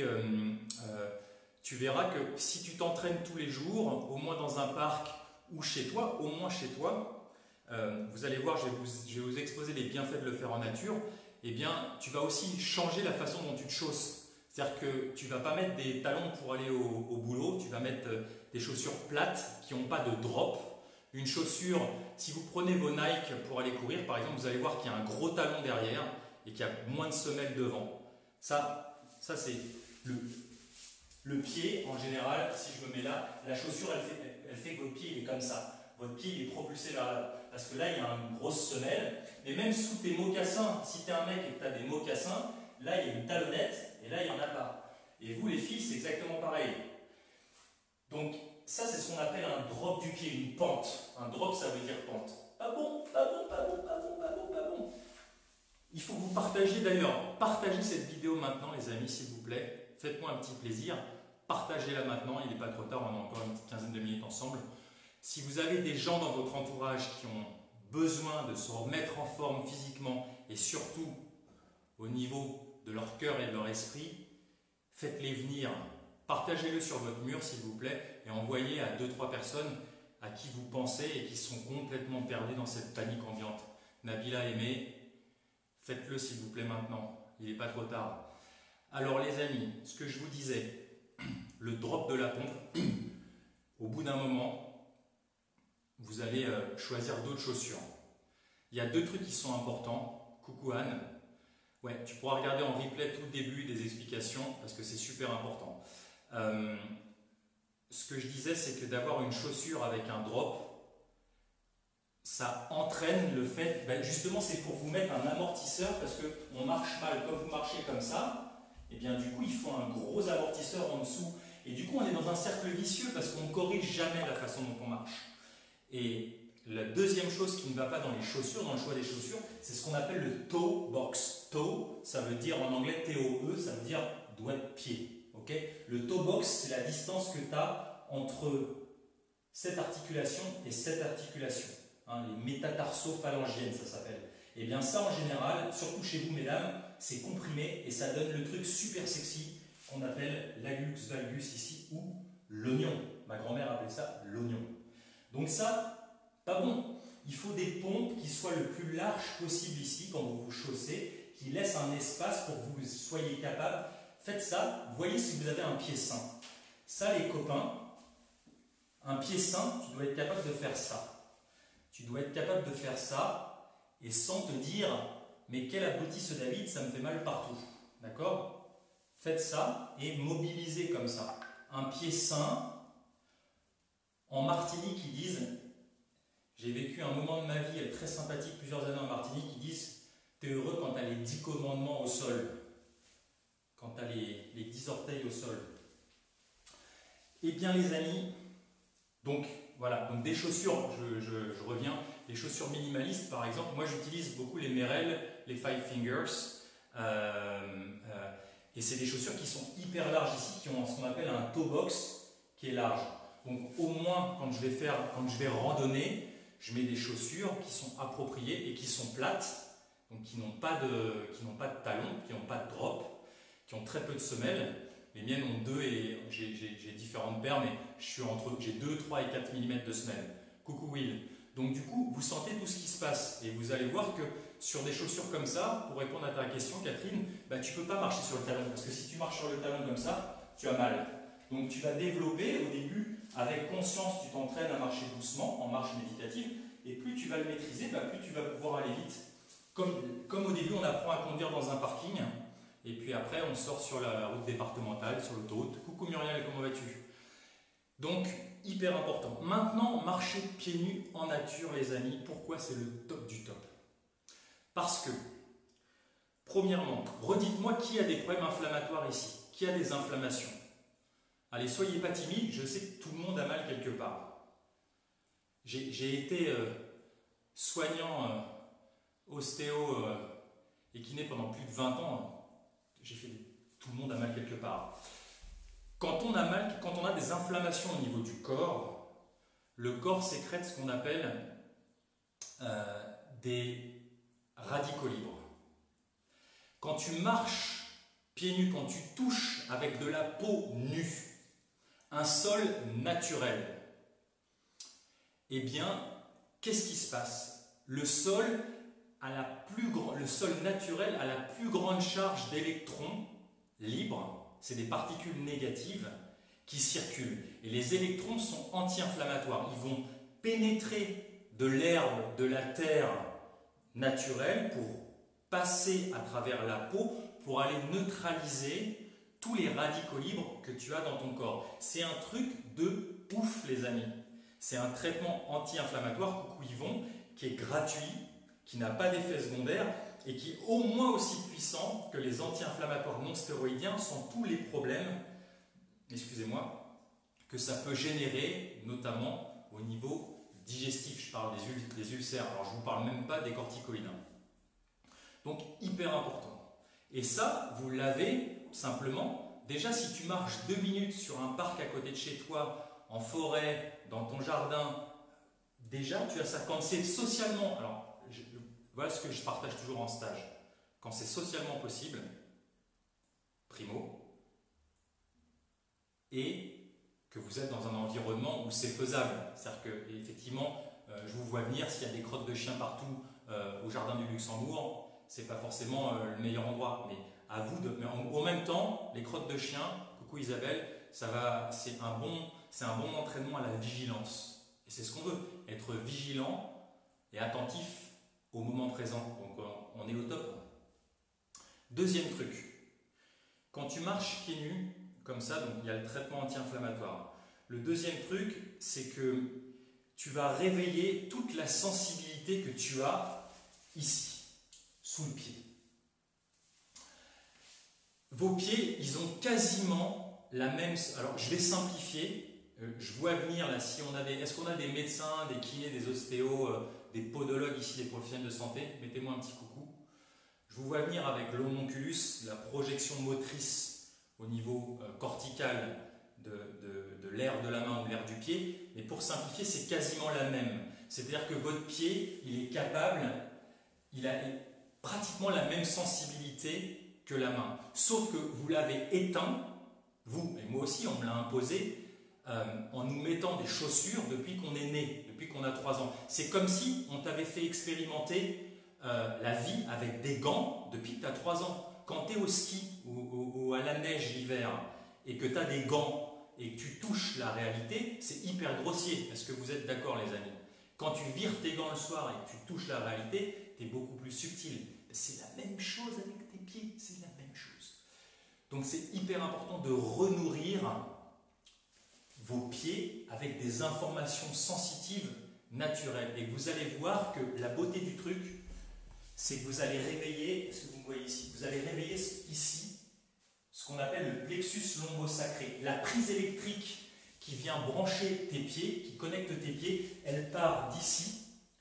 tu verras que si tu t'entraînes tous les jours, au moins dans un parc ou chez toi, au moins chez toi, vous allez voir, je vais vous exposer les bienfaits de le faire en nature. Eh bien, tu vas aussi changer la façon dont tu te chausses. C'est-à-dire que tu ne vas pas mettre des talons pour aller au boulot, tu vas mettre des chaussures plates qui n'ont pas de drop. Une chaussure, si vous prenez vos Nike pour aller courir, par exemple, vous allez voir qu'il y a un gros talon derrière et qu'il y a moins de semelles devant. Ça c'est le pied, en général, si je me mets là, la chaussure, elle fait que votre pied il est comme ça. Votre pied il est propulsé vers là. Parce que là, il y a une grosse semelle. Mais même sous tes mocassins, si tu es un mec et que tu as des mocassins, là, il y a une talonnette et là, il n'y en a pas. Et vous, les filles, c'est exactement pareil. Donc, ça, c'est ce qu'on appelle un drop du pied, une pente. Un drop, ça veut dire pente. Pas bon, pas bon, pas bon, pas bon, pas bon, pas bon. Il faut que vous partagiez d'ailleurs. Partagez cette vidéo maintenant, les amis, s'il vous plaît. Faites-moi un petit plaisir. Partagez-la maintenant. Il n'est pas trop tard, on a encore une petite quinzaine de minutes ensemble. Si vous avez des gens dans votre entourage qui ont besoin de se remettre en forme physiquement et surtout au niveau de leur cœur et de leur esprit, faites-les venir. Partagez-le sur votre mur, s'il vous plaît, et envoyez à 2-3 personnes à qui vous pensez et qui sont complètement perdus dans cette panique ambiante. Nabila, Aimé, faites-le s'il vous plaît maintenant. Il n'est pas trop tard. Alors les amis, ce que je vous disais, le drop de la pompe, au bout d'un moment, vous allez choisir d'autres chaussures. Il y a 2 trucs qui sont importants. Coucou Anne. Ouais, tu pourras regarder en replay tout le début des explications parce que c'est super important. Ce que je disais, c'est que d'avoir une chaussure avec un drop, ça entraîne le fait, justement c'est pour vous mettre un amortisseur parce qu'on marche mal. Comme vous marchez comme ça, et bien du coup il faut un gros amortisseur en dessous. Et du coup on est dans un cercle vicieux parce qu'on ne corrige jamais la façon dont on marche. Et la deuxième chose qui ne va pas dans les chaussures, dans le choix des chaussures, c'est ce qu'on appelle le toe box. Toe, ça veut dire en anglais T-O-E, ça veut dire doigt de pied. Okay, le toe box, c'est la distance que tu as entre cette articulation et cette articulation. Hein, les métatarsophalangiennes, ça s'appelle. Et bien ça, en général, surtout chez vous, mesdames, c'est comprimé et ça donne le truc super sexy qu'on appelle l'allux valgus ici, ou l'oignon. Ma grand-mère appelait ça l'oignon. Donc ça, pas bon. Il faut des pompes qui soient le plus large possible ici quand vous vous chaussez, qui laissent un espace pour que vous soyez capable. Faites ça, voyez si vous avez un pied sain. Ça les copains, un pied sain, tu dois être capable de faire ça. Tu dois être capable de faire ça et sans te dire « mais quel abruti ce David, ça me fait mal partout ». D'accord? Faites ça et mobilisez comme ça. Un pied sain. En Martinique, ils disent, j'ai vécu un moment de ma vie très sympathique, plusieurs années en Martinique, ils disent, t'es heureux quand tu as les 10 commandements au sol, quand tu as les 10 orteils au sol. Eh bien les amis, donc voilà, donc des chaussures, je reviens, les chaussures minimalistes par exemple, moi j'utilise beaucoup les Merrell, les Five Fingers, et c'est des chaussures qui sont hyper larges ici, qui ont ce qu'on appelle un toe box qui est large. Donc au moins quand je vais randonner, je mets des chaussures qui sont appropriées et qui sont plates, donc qui n'ont pas de talons, qui n'ont pas de drop, qui ont très peu de semelles. Les miennes ont 2 et j'ai différentes paires, mais j'ai 2, 3 et 4 mm de semelles. Coucou Will. Donc du coup, vous sentez tout ce qui se passe et vous allez voir que sur des chaussures comme ça, pour répondre à ta question Catherine, tu ne peux pas marcher sur le talon parce que si tu marches sur le talon comme ça, tu as mal. Donc tu vas développer au début, avec conscience, tu t'entraînes à marcher doucement, en marche méditative, et plus tu vas le maîtriser, plus tu vas pouvoir aller vite. Comme au début, on apprend à conduire dans un parking, et puis après, on sort sur la route départementale, sur l'autoroute. Coucou Muriel, comment vas-tu? Donc, hyper important. Maintenant, marcher pieds nus en nature, les amis, pourquoi c'est le top du top? Parce que, premièrement, redites-moi qui a des problèmes inflammatoires ici, qui a des inflammations. Allez, soyez pas timide, je sais que tout le monde a mal quelque part. J'ai été soignant ostéo et kiné pendant plus de 20 ans. J'ai fait tout le monde a mal quelque part. Quand on a mal, quand on a des inflammations au niveau du corps, le corps sécrète ce qu'on appelle des radicaux libres. Quand tu marches pieds nus, quand tu touches avec de la peau nue, un sol naturel, eh bien, qu'est-ce qui se passe? Le sol naturel a la plus grande charge d'électrons libres, c'est des particules négatives qui circulent. Et les électrons sont anti-inflammatoires. Ils vont pénétrer de l'herbe, de la terre naturelle pour passer à travers la peau pour aller neutraliser tous les radicaux libres que tu as dans ton corps. C'est un truc de ouf, les amis. C'est un traitement anti-inflammatoire, coucou Yvon, qui est gratuit, qui n'a pas d'effet secondaire et qui est au moins aussi puissant que les anti-inflammatoires non stéroïdiens sans tous les problèmes, excusez-moi, que ça peut générer, notamment au niveau digestif. Je parle des ulcères, alors je ne vous parle même pas des corticoïdes. Donc, hyper important. Et ça, vous l'avez simplement, déjà si tu marches 2 minutes sur un parc à côté de chez toi, en forêt, dans ton jardin, déjà tu as ça. Quand c'est socialement, alors voilà ce que je partage toujours en stage, quand c'est socialement possible, primo, et que vous êtes dans un environnement où c'est faisable. C'est-à-dire que, effectivement, je vous vois venir, s'il y a des crottes de chiens partout au jardin du Luxembourg, c'est pas forcément le meilleur endroit, mais à vous de. Mais en même temps, les crottes de chiens, coucou Isabelle, c'est un bon entraînement à la vigilance. Et c'est ce qu'on veut, être vigilant et attentif au moment présent. Donc on est au top. Deuxième truc, quand tu marches pieds nus, comme ça, donc il y a le traitement anti-inflammatoire. Le deuxième truc, c'est que tu vas réveiller toute la sensibilité que tu as ici, sous le pied. Vos pieds, ils ont quasiment la même... Alors, je vais simplifier. Je vois venir, là, si on a des... Est-ce qu'on a des médecins, des kinés, des ostéos, des podologues ici, des professionnels de santé? Mettez-moi un petit coucou. Je vous vois venir avec l'homonculus, la projection motrice au niveau cortical de l'aire de la main ou l'aire du pied. Mais pour simplifier, c'est quasiment la même. C'est-à-dire que votre pied, il est capable, il a pratiquement la même sensibilité que la main. Sauf que vous l'avez éteint, vous et moi aussi, on me l'a imposé, en nous mettant des chaussures depuis qu'on est né, depuis qu'on a 3 ans. C'est comme si on t'avait fait expérimenter la vie avec des gants depuis que tu as 3 ans. Quand tu es au ski ou à la neige l'hiver et que tu as des gants et que tu touches la réalité, c'est hyper grossier. Est-ce que vous êtes d'accord, les amis? Quand tu vires tes gants le soir et que tu touches la réalité, tu es beaucoup plus subtil. C'est la même chose avec tes pieds, c'est la même chose. Donc c'est hyper important de renourrir vos pieds avec des informations sensitives naturelles. Et vous allez voir que la beauté du truc, c'est que vous allez réveiller, est-ce que vous me voyez ici? Vous allez réveiller ici ce qu'on appelle le plexus lombosacré. La prise électrique qui vient brancher tes pieds, qui connecte tes pieds, elle part d'ici.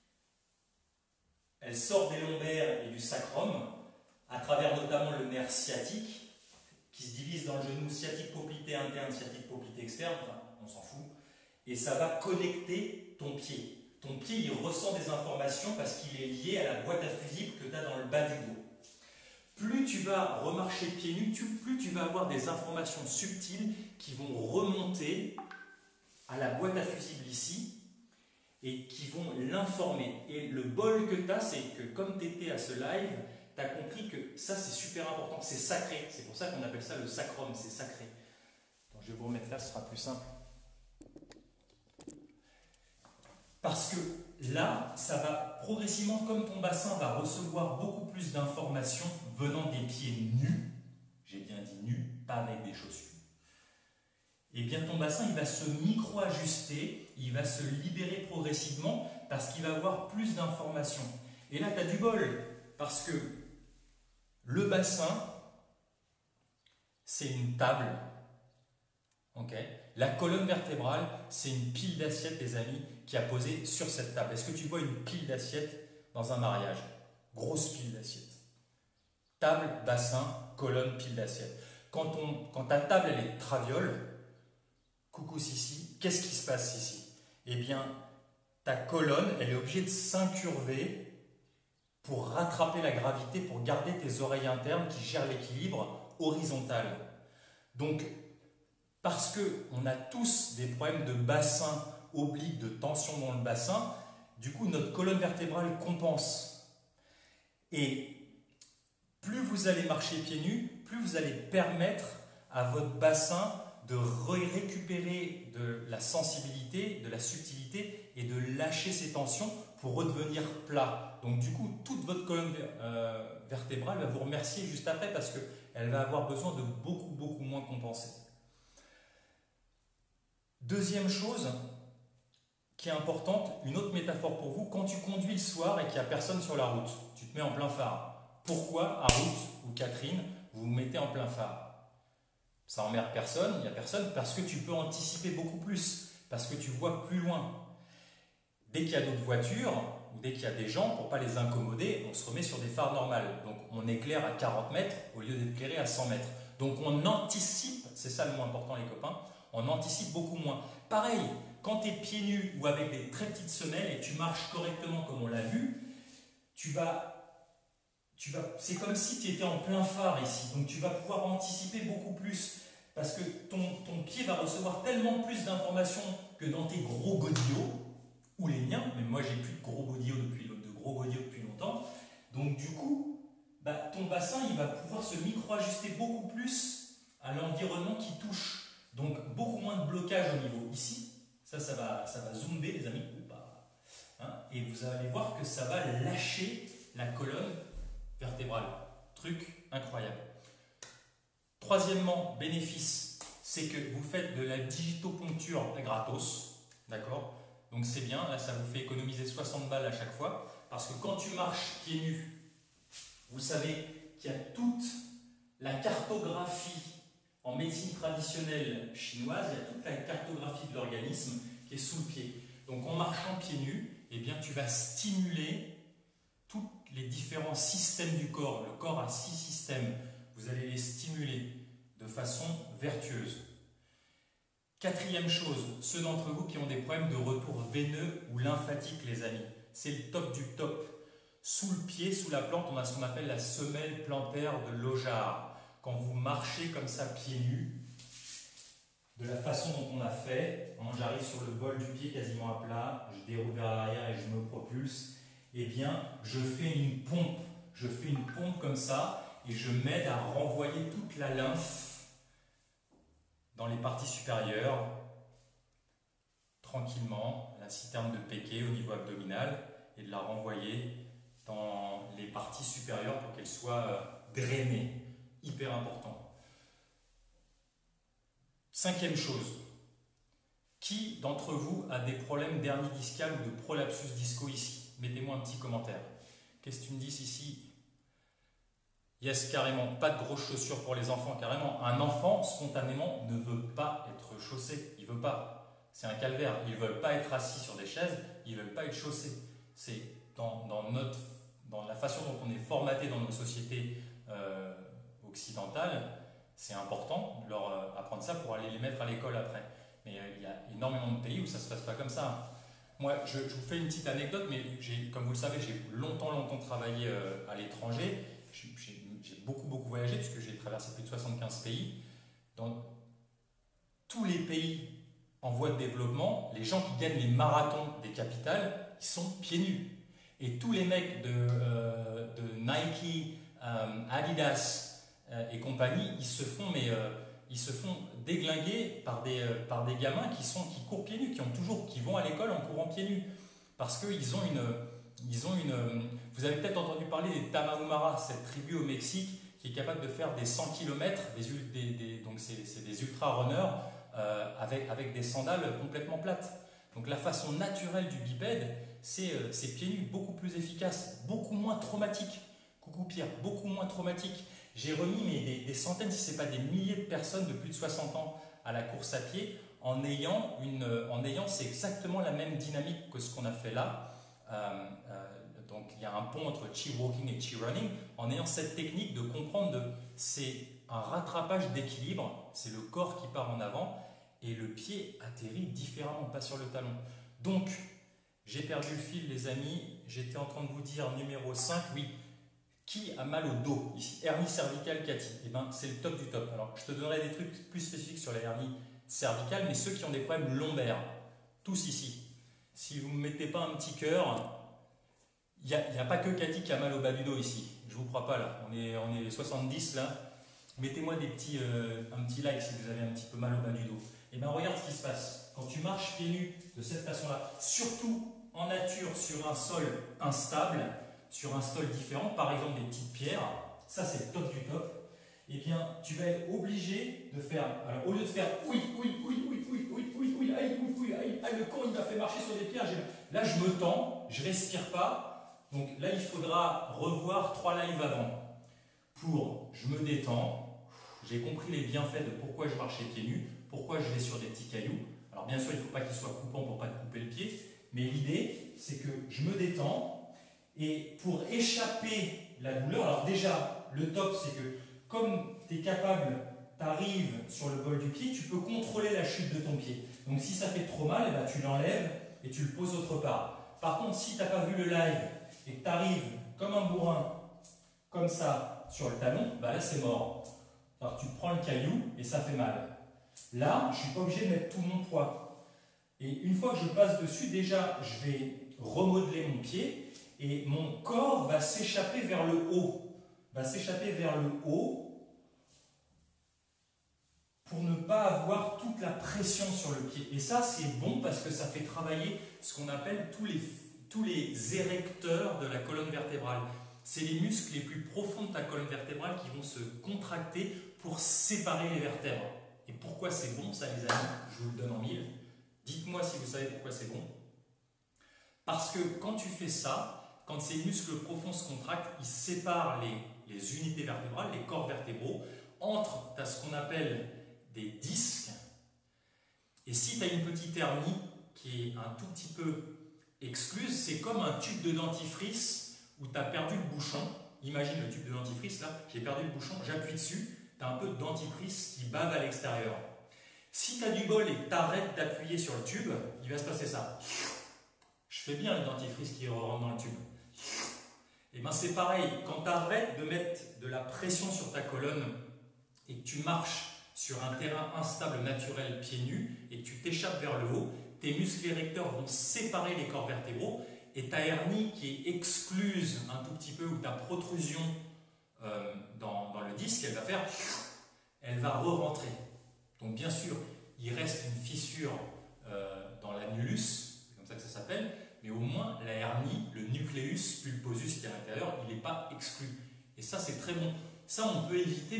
Elle sort des lombaires et du sacrum, à travers notamment le nerf sciatique, qui se divise dans le genou sciatique poplité interne, sciatique poplité externe, enfin, on s'en fout, et ça va connecter ton pied. Ton pied, il ressent des informations parce qu'il est lié à la boîte à fusibles que tu as dans le bas du dos. Plus tu vas remarcher pieds nus, plus tu vas avoir des informations subtiles qui vont remonter à la boîte à fusibles ici, et qui vont l'informer. Et le bol que tu as, c'est que comme tu étais à ce live, tu as compris que ça c'est super important, c'est sacré. C'est pour ça qu'on appelle ça le sacrum, c'est sacré. Donc, je vais vous remettre là, ce sera plus simple. Parce que là, ça va progressivement, comme ton bassin va recevoir beaucoup plus d'informations venant des pieds nus, j'ai bien dit nus, pas avec des chaussures, et bien ton bassin il va se micro-ajuster, il va se libérer progressivement parce qu'il va avoir plus d'informations. Et là, tu as du bol, parce que le bassin, c'est une table. Okay. La colonne vertébrale, c'est une pile d'assiettes, les amis, qui a posé sur cette table. Est-ce que tu vois une pile d'assiettes dans un mariage? Grosse pile d'assiettes. Table, bassin, colonne, pile d'assiettes. Quand ta table elle est traviole, coucou Sissi, qu'est-ce qui se passe ici? Eh bien, ta colonne, elle est obligée de s'incurver pour rattraper la gravité, pour garder tes oreilles internes qui gèrent l'équilibre horizontal. Donc, parce qu'on a tous des problèmes de bassin oblique, de tension dans le bassin, du coup, notre colonne vertébrale compense. Et plus vous allez marcher pieds nus, plus vous allez permettre à votre bassin de récupérer de la sensibilité, de la subtilité et de lâcher ses tensions pour redevenir plat. Donc du coup, toute votre colonne vertébrale va vous remercier juste après parce qu'elle va avoir besoin de beaucoup moins compenser. Deuxième chose qui est importante, une autre métaphore pour vous, quand tu conduis le soir et qu'il n'y a personne sur la route, tu te mets en plein phare. Pourquoi, Harout ou Catherine, vous vous mettez en plein phare? Ça emmerde personne, il n'y a personne, parce que tu peux anticiper beaucoup plus, parce que tu vois plus loin. Dès qu'il y a d'autres voitures, ou dès qu'il y a des gens, pour ne pas les incommoder, on se remet sur des phares normales. Donc on éclaire à 40 mètres au lieu d'éclairer à 100 mètres. Donc on anticipe, c'est ça le moins important les copains, on anticipe beaucoup moins. Pareil, quand tu es pieds nus ou avec des très petites semelles et tu marches correctement comme on l'a vu, c'est comme si tu étais en plein phare ici, donc tu vas pouvoir anticiper beaucoup plus parce que ton pied va recevoir tellement plus d'informations que dans tes gros godillots, ou les miens, mais moi j'ai plus de gros godillots depuis longtemps, donc du coup, ton bassin il va pouvoir se micro-ajuster beaucoup plus à l'environnement qui touche, donc beaucoup moins de blocage au niveau ici, ça va zoomer les amis, et vous allez voir que ça va lâcher la colonne vertébrale. Truc incroyable. Troisièmement, bénéfice, c'est que vous faites de la digitoponcture gratos. D'accord? Donc c'est bien, là ça vous fait économiser 60 balles à chaque fois. Parce que quand tu marches pieds nus, vous savez qu'il y a toute la cartographie en médecine traditionnelle chinoise, il y a toute la cartographie de l'organisme qui est sous le pied. Donc en marchant pieds nus, eh bien, tu vas stimuler tous les différents systèmes du corps. Le corps a 6 systèmes. Vous allez les stimuler de façon vertueuse. Quatrième chose, ceux d'entre vous qui ont des problèmes de retour veineux ou lymphatique, les amis, c'est le top du top. Sous le pied, sous la plante, on a ce qu'on appelle la semelle plantaire de Lojard. Quand vous marchez comme ça, pieds nus, de la façon dont on a fait, j'arrive sur le bol du pied quasiment à plat, je déroule vers l'arrière et je me propulse, eh bien, je fais une pompe. Je fais une pompe comme ça et je m'aide à renvoyer toute la lymphe dans les parties supérieures, tranquillement, la citerne de Péquet au niveau abdominal, et de la renvoyer dans les parties supérieures pour qu'elle soit drainée. Hyper important. Cinquième chose, qui d'entre vous a des problèmes d'hernie discale ou de prolapsus disco ici? Mettez-moi un petit commentaire. Qu'est-ce que tu me dis ici? Yes, carrément, pas de grosses chaussures pour les enfants, carrément. Un enfant, spontanément, ne veut pas être chaussé. Il ne veut pas. C'est un calvaire. Ils ne veulent pas être assis sur des chaises, ils ne veulent pas être chaussés. C'est dans la façon dont on est formaté dans nos sociétés occidentales, c'est important de leur apprendre ça pour aller les mettre à l'école après. Mais il y a énormément de pays où ça ne se passe pas comme ça. Moi, je vous fais une petite anecdote, mais comme vous le savez, j'ai longtemps travaillé à l'étranger. J'ai beaucoup voyagé puisque j'ai traversé plus de 75 pays. Dans tous les pays en voie de développement, les gens qui gagnent les marathons des capitales, ils sont pieds nus. Et tous les mecs de Nike, Adidas et compagnie, ils se font déglinguer par des gamins qui courent pieds nus, qui vont à l'école en courant pieds nus. Parce qu'ils ont vous avez peut-être entendu parler des Tarahumara, cette tribu au Mexique qui est capable de faire des 100 km, donc c'est des ultra-runners avec des sandales complètement plates. Donc la façon naturelle du bipède, c'est pieds nus, beaucoup plus efficace, beaucoup moins traumatique. Coucou Pierre, beaucoup moins traumatique. J'ai remis des centaines, si ce n'est pas des milliers de personnes de plus de 60 ans à la course à pied c'est exactement la même dynamique que ce qu'on a fait là. Donc il y a un pont entre chi walking et chi running, en ayant cette technique de comprendre que c'est un rattrapage d'équilibre, c'est le corps qui part en avant et le pied atterrit différemment, pas sur le talon. Donc, j'ai perdu le fil les amis, j'étais en train de vous dire numéro 5, oui, qui a mal au dos ici? Hernie cervicale, Cathy, eh ben, c'est le top du top. Alors, je te donnerai des trucs plus spécifiques sur la hernie cervicale, mais ceux qui ont des problèmes lombaires, tous ici, si vous ne me mettez pas un petit cœur, il n'y a pas que Cathy qui a mal au bas du dos ici, je ne vous crois pas là, on est 70 là, mettez-moi un petit like si vous avez un petit peu mal au bas du dos. Et bien regarde ce qui se passe, quand tu marches pieds nus de cette façon-là, surtout en nature sur un sol instable, sur un sol différent, par exemple des petites pierres, ça c'est le top du top, et bien tu vas être obligé de faire, alors au lieu de faire oui, aïe, le con il m'a fait marcher sur des pierres, là je me tends, je respire pas. Donc là, il faudra revoir 3 lives avant. Je me détends, j'ai compris les bienfaits de pourquoi je marchais pieds nus, pourquoi je vais sur des petits cailloux. Alors bien sûr, il ne faut pas qu'ils soient coupants pour ne pas te couper le pied, mais l'idée, c'est que je me détends et pour échapper la douleur, alors déjà, le top, c'est que comme tu es capable, tu arrives sur le bol du pied, tu peux contrôler la chute de ton pied. Donc si ça fait trop mal, eh ben, tu l'enlèves et tu le poses autre part. Par contre, si tu n'as pas vu le live, et que tu arrives comme un bourrin, comme ça, sur le talon, bah là c'est mort. Alors tu prends le caillou et ça fait mal. Là, je ne suis pas obligé de mettre tout mon poids. Et une fois que je passe dessus, déjà, je vais remodeler mon pied et mon corps va s'échapper vers le haut. Pour ne pas avoir toute la pression sur le pied. Et ça, c'est bon parce que ça fait travailler ce qu'on appelle tous les érecteurs de la colonne vertébrale. C'est les muscles les plus profonds de ta colonne vertébrale qui vont se contracter pour séparer les vertèbres. Et pourquoi c'est bon ça les amis? Je vous le donne en mille. Dites-moi si vous savez pourquoi c'est bon. Parce que quand tu fais ça, quand ces muscles profonds se contractent, ils séparent les unités vertébrales, les corps vertébraux, entre ce qu'on appelle des disques. Et si tu as une petite hernie qui est un tout petit peu excluse, c'est comme un tube de dentifrice où tu as perdu le bouchon. Imagine le tube de dentifrice, là, j'ai perdu le bouchon, j'appuie dessus, tu as un peu de dentifrice qui bave à l'extérieur. Si tu as du bol et que tu arrêtes d'appuyer sur le tube, il va se passer ça. Je fais bien le dentifrice qui rentre dans le tube. Et bien c'est pareil, quand tu arrêtes de mettre de la pression sur ta colonne et que tu marches sur un terrain instable, naturel, pieds nus, et que tu t'échappes vers le haut, tes muscles érecteurs vont séparer les corps vertébraux et ta hernie qui est excluse un tout petit peu ou ta protrusion dans le disque, elle va re-rentrer. Donc bien sûr, il reste une fissure dans l'annulus, c'est comme ça que ça s'appelle, mais au moins la hernie, le nucléus pulposus qui est à l'intérieur, il n'est pas exclu. Et ça c'est très bon. Ça on peut éviter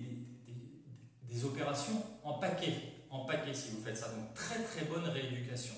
des opérations en paquet si vous faites ça. Donc très très bonne rééducation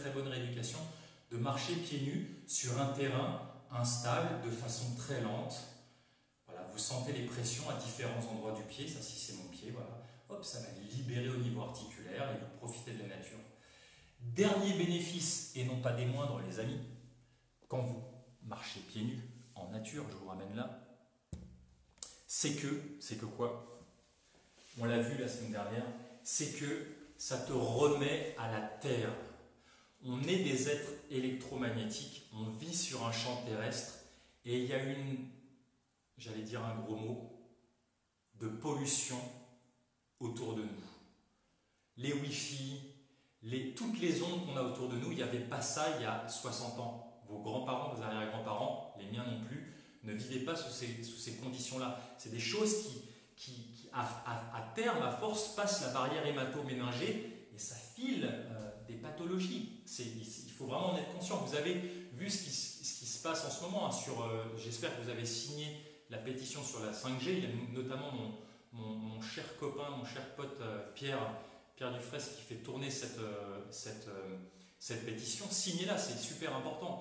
de marcher pieds nus sur un terrain instable de façon très lente. Voilà, vous sentez les pressions à différents endroits du pied, ça si c'est mon pied, voilà. Hop, ça va libérer au niveau articulaire et vous profitez de la nature. Dernier bénéfice, et non pas des moindres les amis, quand vous marchez pieds nus en nature, je vous ramène là, c'est que quoi? On l'a vu la semaine dernière, c'est que ça te remet à la terre. On est des êtres électromagnétiques, on vit sur un champ terrestre et il y a j'allais dire un gros mot, de pollution autour de nous. Les Wi-Fi, toutes les ondes qu'on a autour de nous, il n'y avait pas ça il y a 60 ans. Vos grands-parents, vos arrière-grands-parents, les miens non plus, ne vivaient pas sous ces conditions-là. C'est des choses qui à terme, à force, passent la barrière hémato-méningée et ça file des pathologies. Il faut vraiment en être conscient. Vous avez vu ce qui se passe en ce moment. J'espère que vous avez signé la pétition sur la 5G. Il y a notamment mon cher copain, mon cher pote Pierre Dufresne qui fait tourner cette pétition. Signez-la, c'est super important.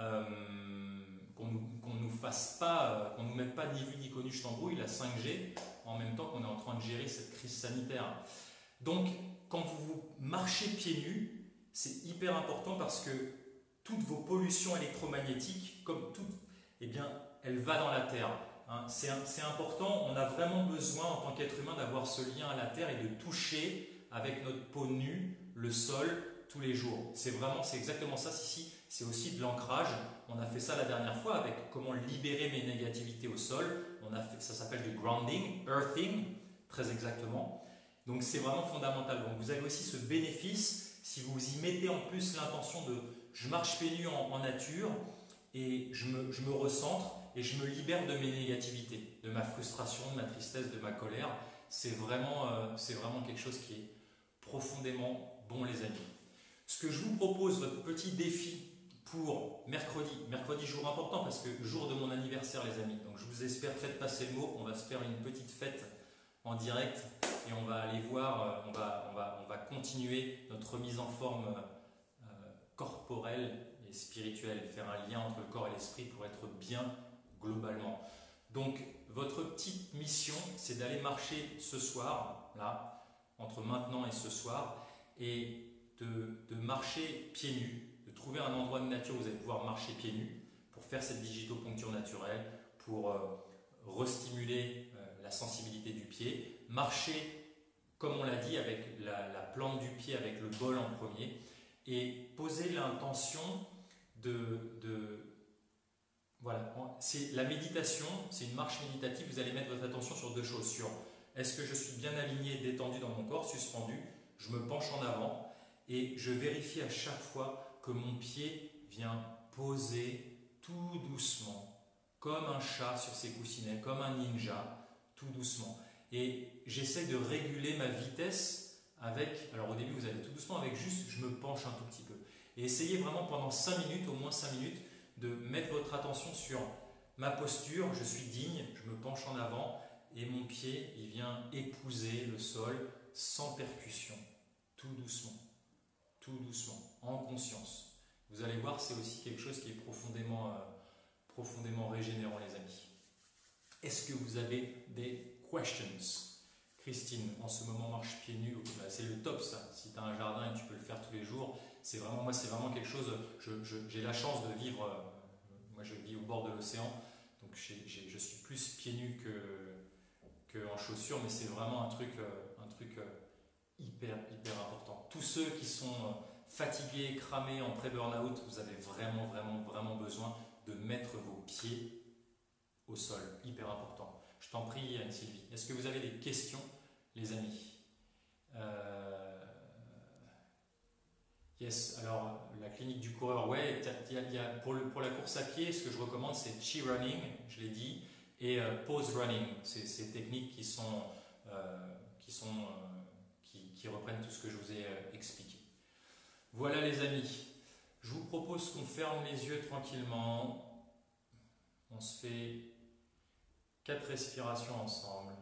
Qu'on nous fasse pas, qu'on nous mette pas ni vu ni connu, je t'embrouille, la 5G, en même temps qu'on est en train de gérer cette crise sanitaire. Donc, quand vous marchez pieds nus, c'est hyper important parce que toutes vos pollutions électromagnétiques, comme tout, eh bien, elle va dans la terre. Hein. C'est important, on a vraiment besoin en tant qu'être humain d'avoir ce lien à la terre et de toucher avec notre peau nue le sol tous les jours. C'est exactement ça ici. C'est aussi de l'ancrage. On a fait ça la dernière fois avec comment libérer mes négativités au sol. Ça s'appelle du grounding, earthing, très exactement. Donc c'est vraiment fondamental. Donc vous avez aussi ce bénéfice si vous y mettez en plus l'intention de je marche pieds nus en nature et je me recentre et je me libère de mes négativités, de ma frustration, de ma tristesse, de ma colère. C'est vraiment quelque chose qui est profondément bon, les amis. Ce que je vous propose, votre petit défi pour mercredi jour important parce que jour de mon anniversaire, les amis. Donc je vous espère, faites passer le mot. On va se faire une petite fête en direct et on va aller voir, on va continuer notre remise en forme corporelle et spirituelle, faire un lien entre le corps et l'esprit pour être bien globalement. Donc votre petite mission, c'est d'aller marcher ce soir, là, entre maintenant et ce soir, et de marcher pieds nus, de trouver un endroit de nature où vous allez pouvoir marcher pieds nus pour faire cette digitopuncture naturelle, pour restimuler la sensibilité du pied, marcher comme on l'a dit avec la plante du pied, avec le bol en premier, et poser l'intention voilà, c'est la méditation, c'est une marche méditative, vous allez mettre votre attention sur deux choses, sur est-ce que je suis bien aligné, détendu dans mon corps, suspendu, je me penche en avant et je vérifie à chaque fois que mon pied vient poser tout doucement, comme un chat sur ses coussinets, comme un ninja, tout doucement. Et j'essaie de réguler ma vitesse avec, alors au début vous allez tout doucement, avec juste je me penche un tout petit peu. Et essayez vraiment pendant 5 minutes, au moins 5 minutes, de mettre votre attention sur ma posture, je suis digne, je me penche en avant et mon pied il vient épouser le sol sans percussion, tout doucement, en conscience. Vous allez voir, c'est aussi quelque chose qui est profondément régénérant, les amis. Est-ce que vous avez des questions? Christine, en ce moment marche pieds nus, c'est le top ça. Si tu as un jardin et tu peux le faire tous les jours, c'est vraiment quelque chose. J'ai la chance de vivre, moi je vis au bord de l'océan, donc je suis plus pieds nus que en chaussures, mais c'est vraiment un truc hyper important. Tous ceux qui sont fatigués, cramés, en pré-burnout, vous avez vraiment besoin de mettre vos pieds au sol, hyper important. Je t'en prie, Anne-Sylvie. Est-ce que vous avez des questions, les amis? Yes, alors la clinique du coureur, ouais, pour la course à pied, ce que je recommande, c'est chi running, je l'ai dit, et pause running. C'est ces techniques qui reprennent tout ce que je vous ai expliqué. Voilà, les amis. Je vous propose qu'on ferme les yeux tranquillement. On se fait 4 respirations ensemble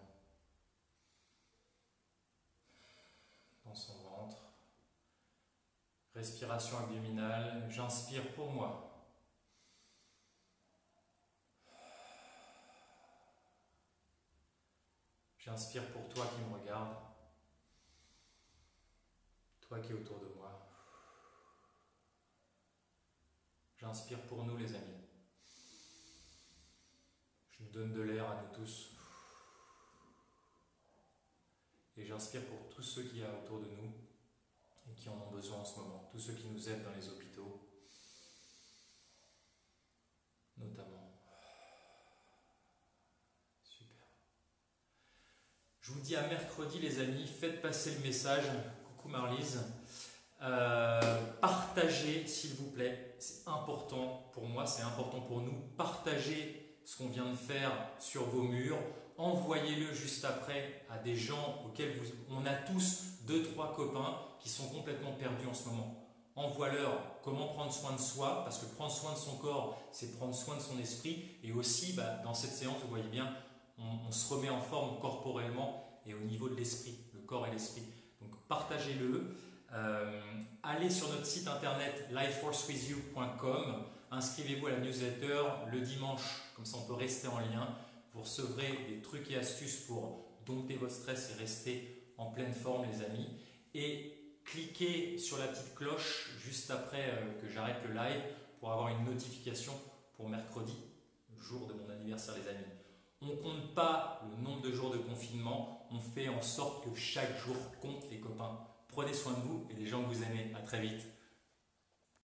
dans son ventre. Respiration abdominale, j'inspire pour moi. J'inspire pour toi qui me regarde, toi qui es autour de moi. J'inspire pour nous, les amis. Je nous donne de l'air à nous tous. Et j'inspire pour tous ceux qu'il y a autour de nous et qui en ont besoin en ce moment. Tous ceux qui nous aident dans les hôpitaux, notamment. Super. Je vous dis à mercredi, les amis. Faites passer le message. Coucou Marlise. Partagez, s'il vous plaît. C'est important pour moi, c'est important pour nous. Partagez ce qu'on vient de faire sur vos murs. Envoyez-le juste après à des gens auxquels on a tous 2-3 copains qui sont complètement perdus en ce moment. Envoie-leur comment prendre soin de soi, parce que prendre soin de son corps, c'est prendre soin de son esprit. Et aussi, dans cette séance, vous voyez bien, on se remet en forme corporellement et au niveau de l'esprit, le corps et l'esprit. Donc partagez-le. Allez sur notre site internet lifeforcewithyou.com, inscrivez-vous à la newsletter le dimanche, comme ça on peut rester en lien. Vous recevrez des trucs et astuces pour dompter votre stress et rester en pleine forme les amis. Et cliquez sur la petite cloche juste après que j'arrête le live pour avoir une notification pour mercredi, jour de mon anniversaire les amis. On ne compte pas le nombre de jours de confinement, on fait en sorte que chaque jour compte les copains. Prenez soin de vous et des gens que vous aimez. À très vite.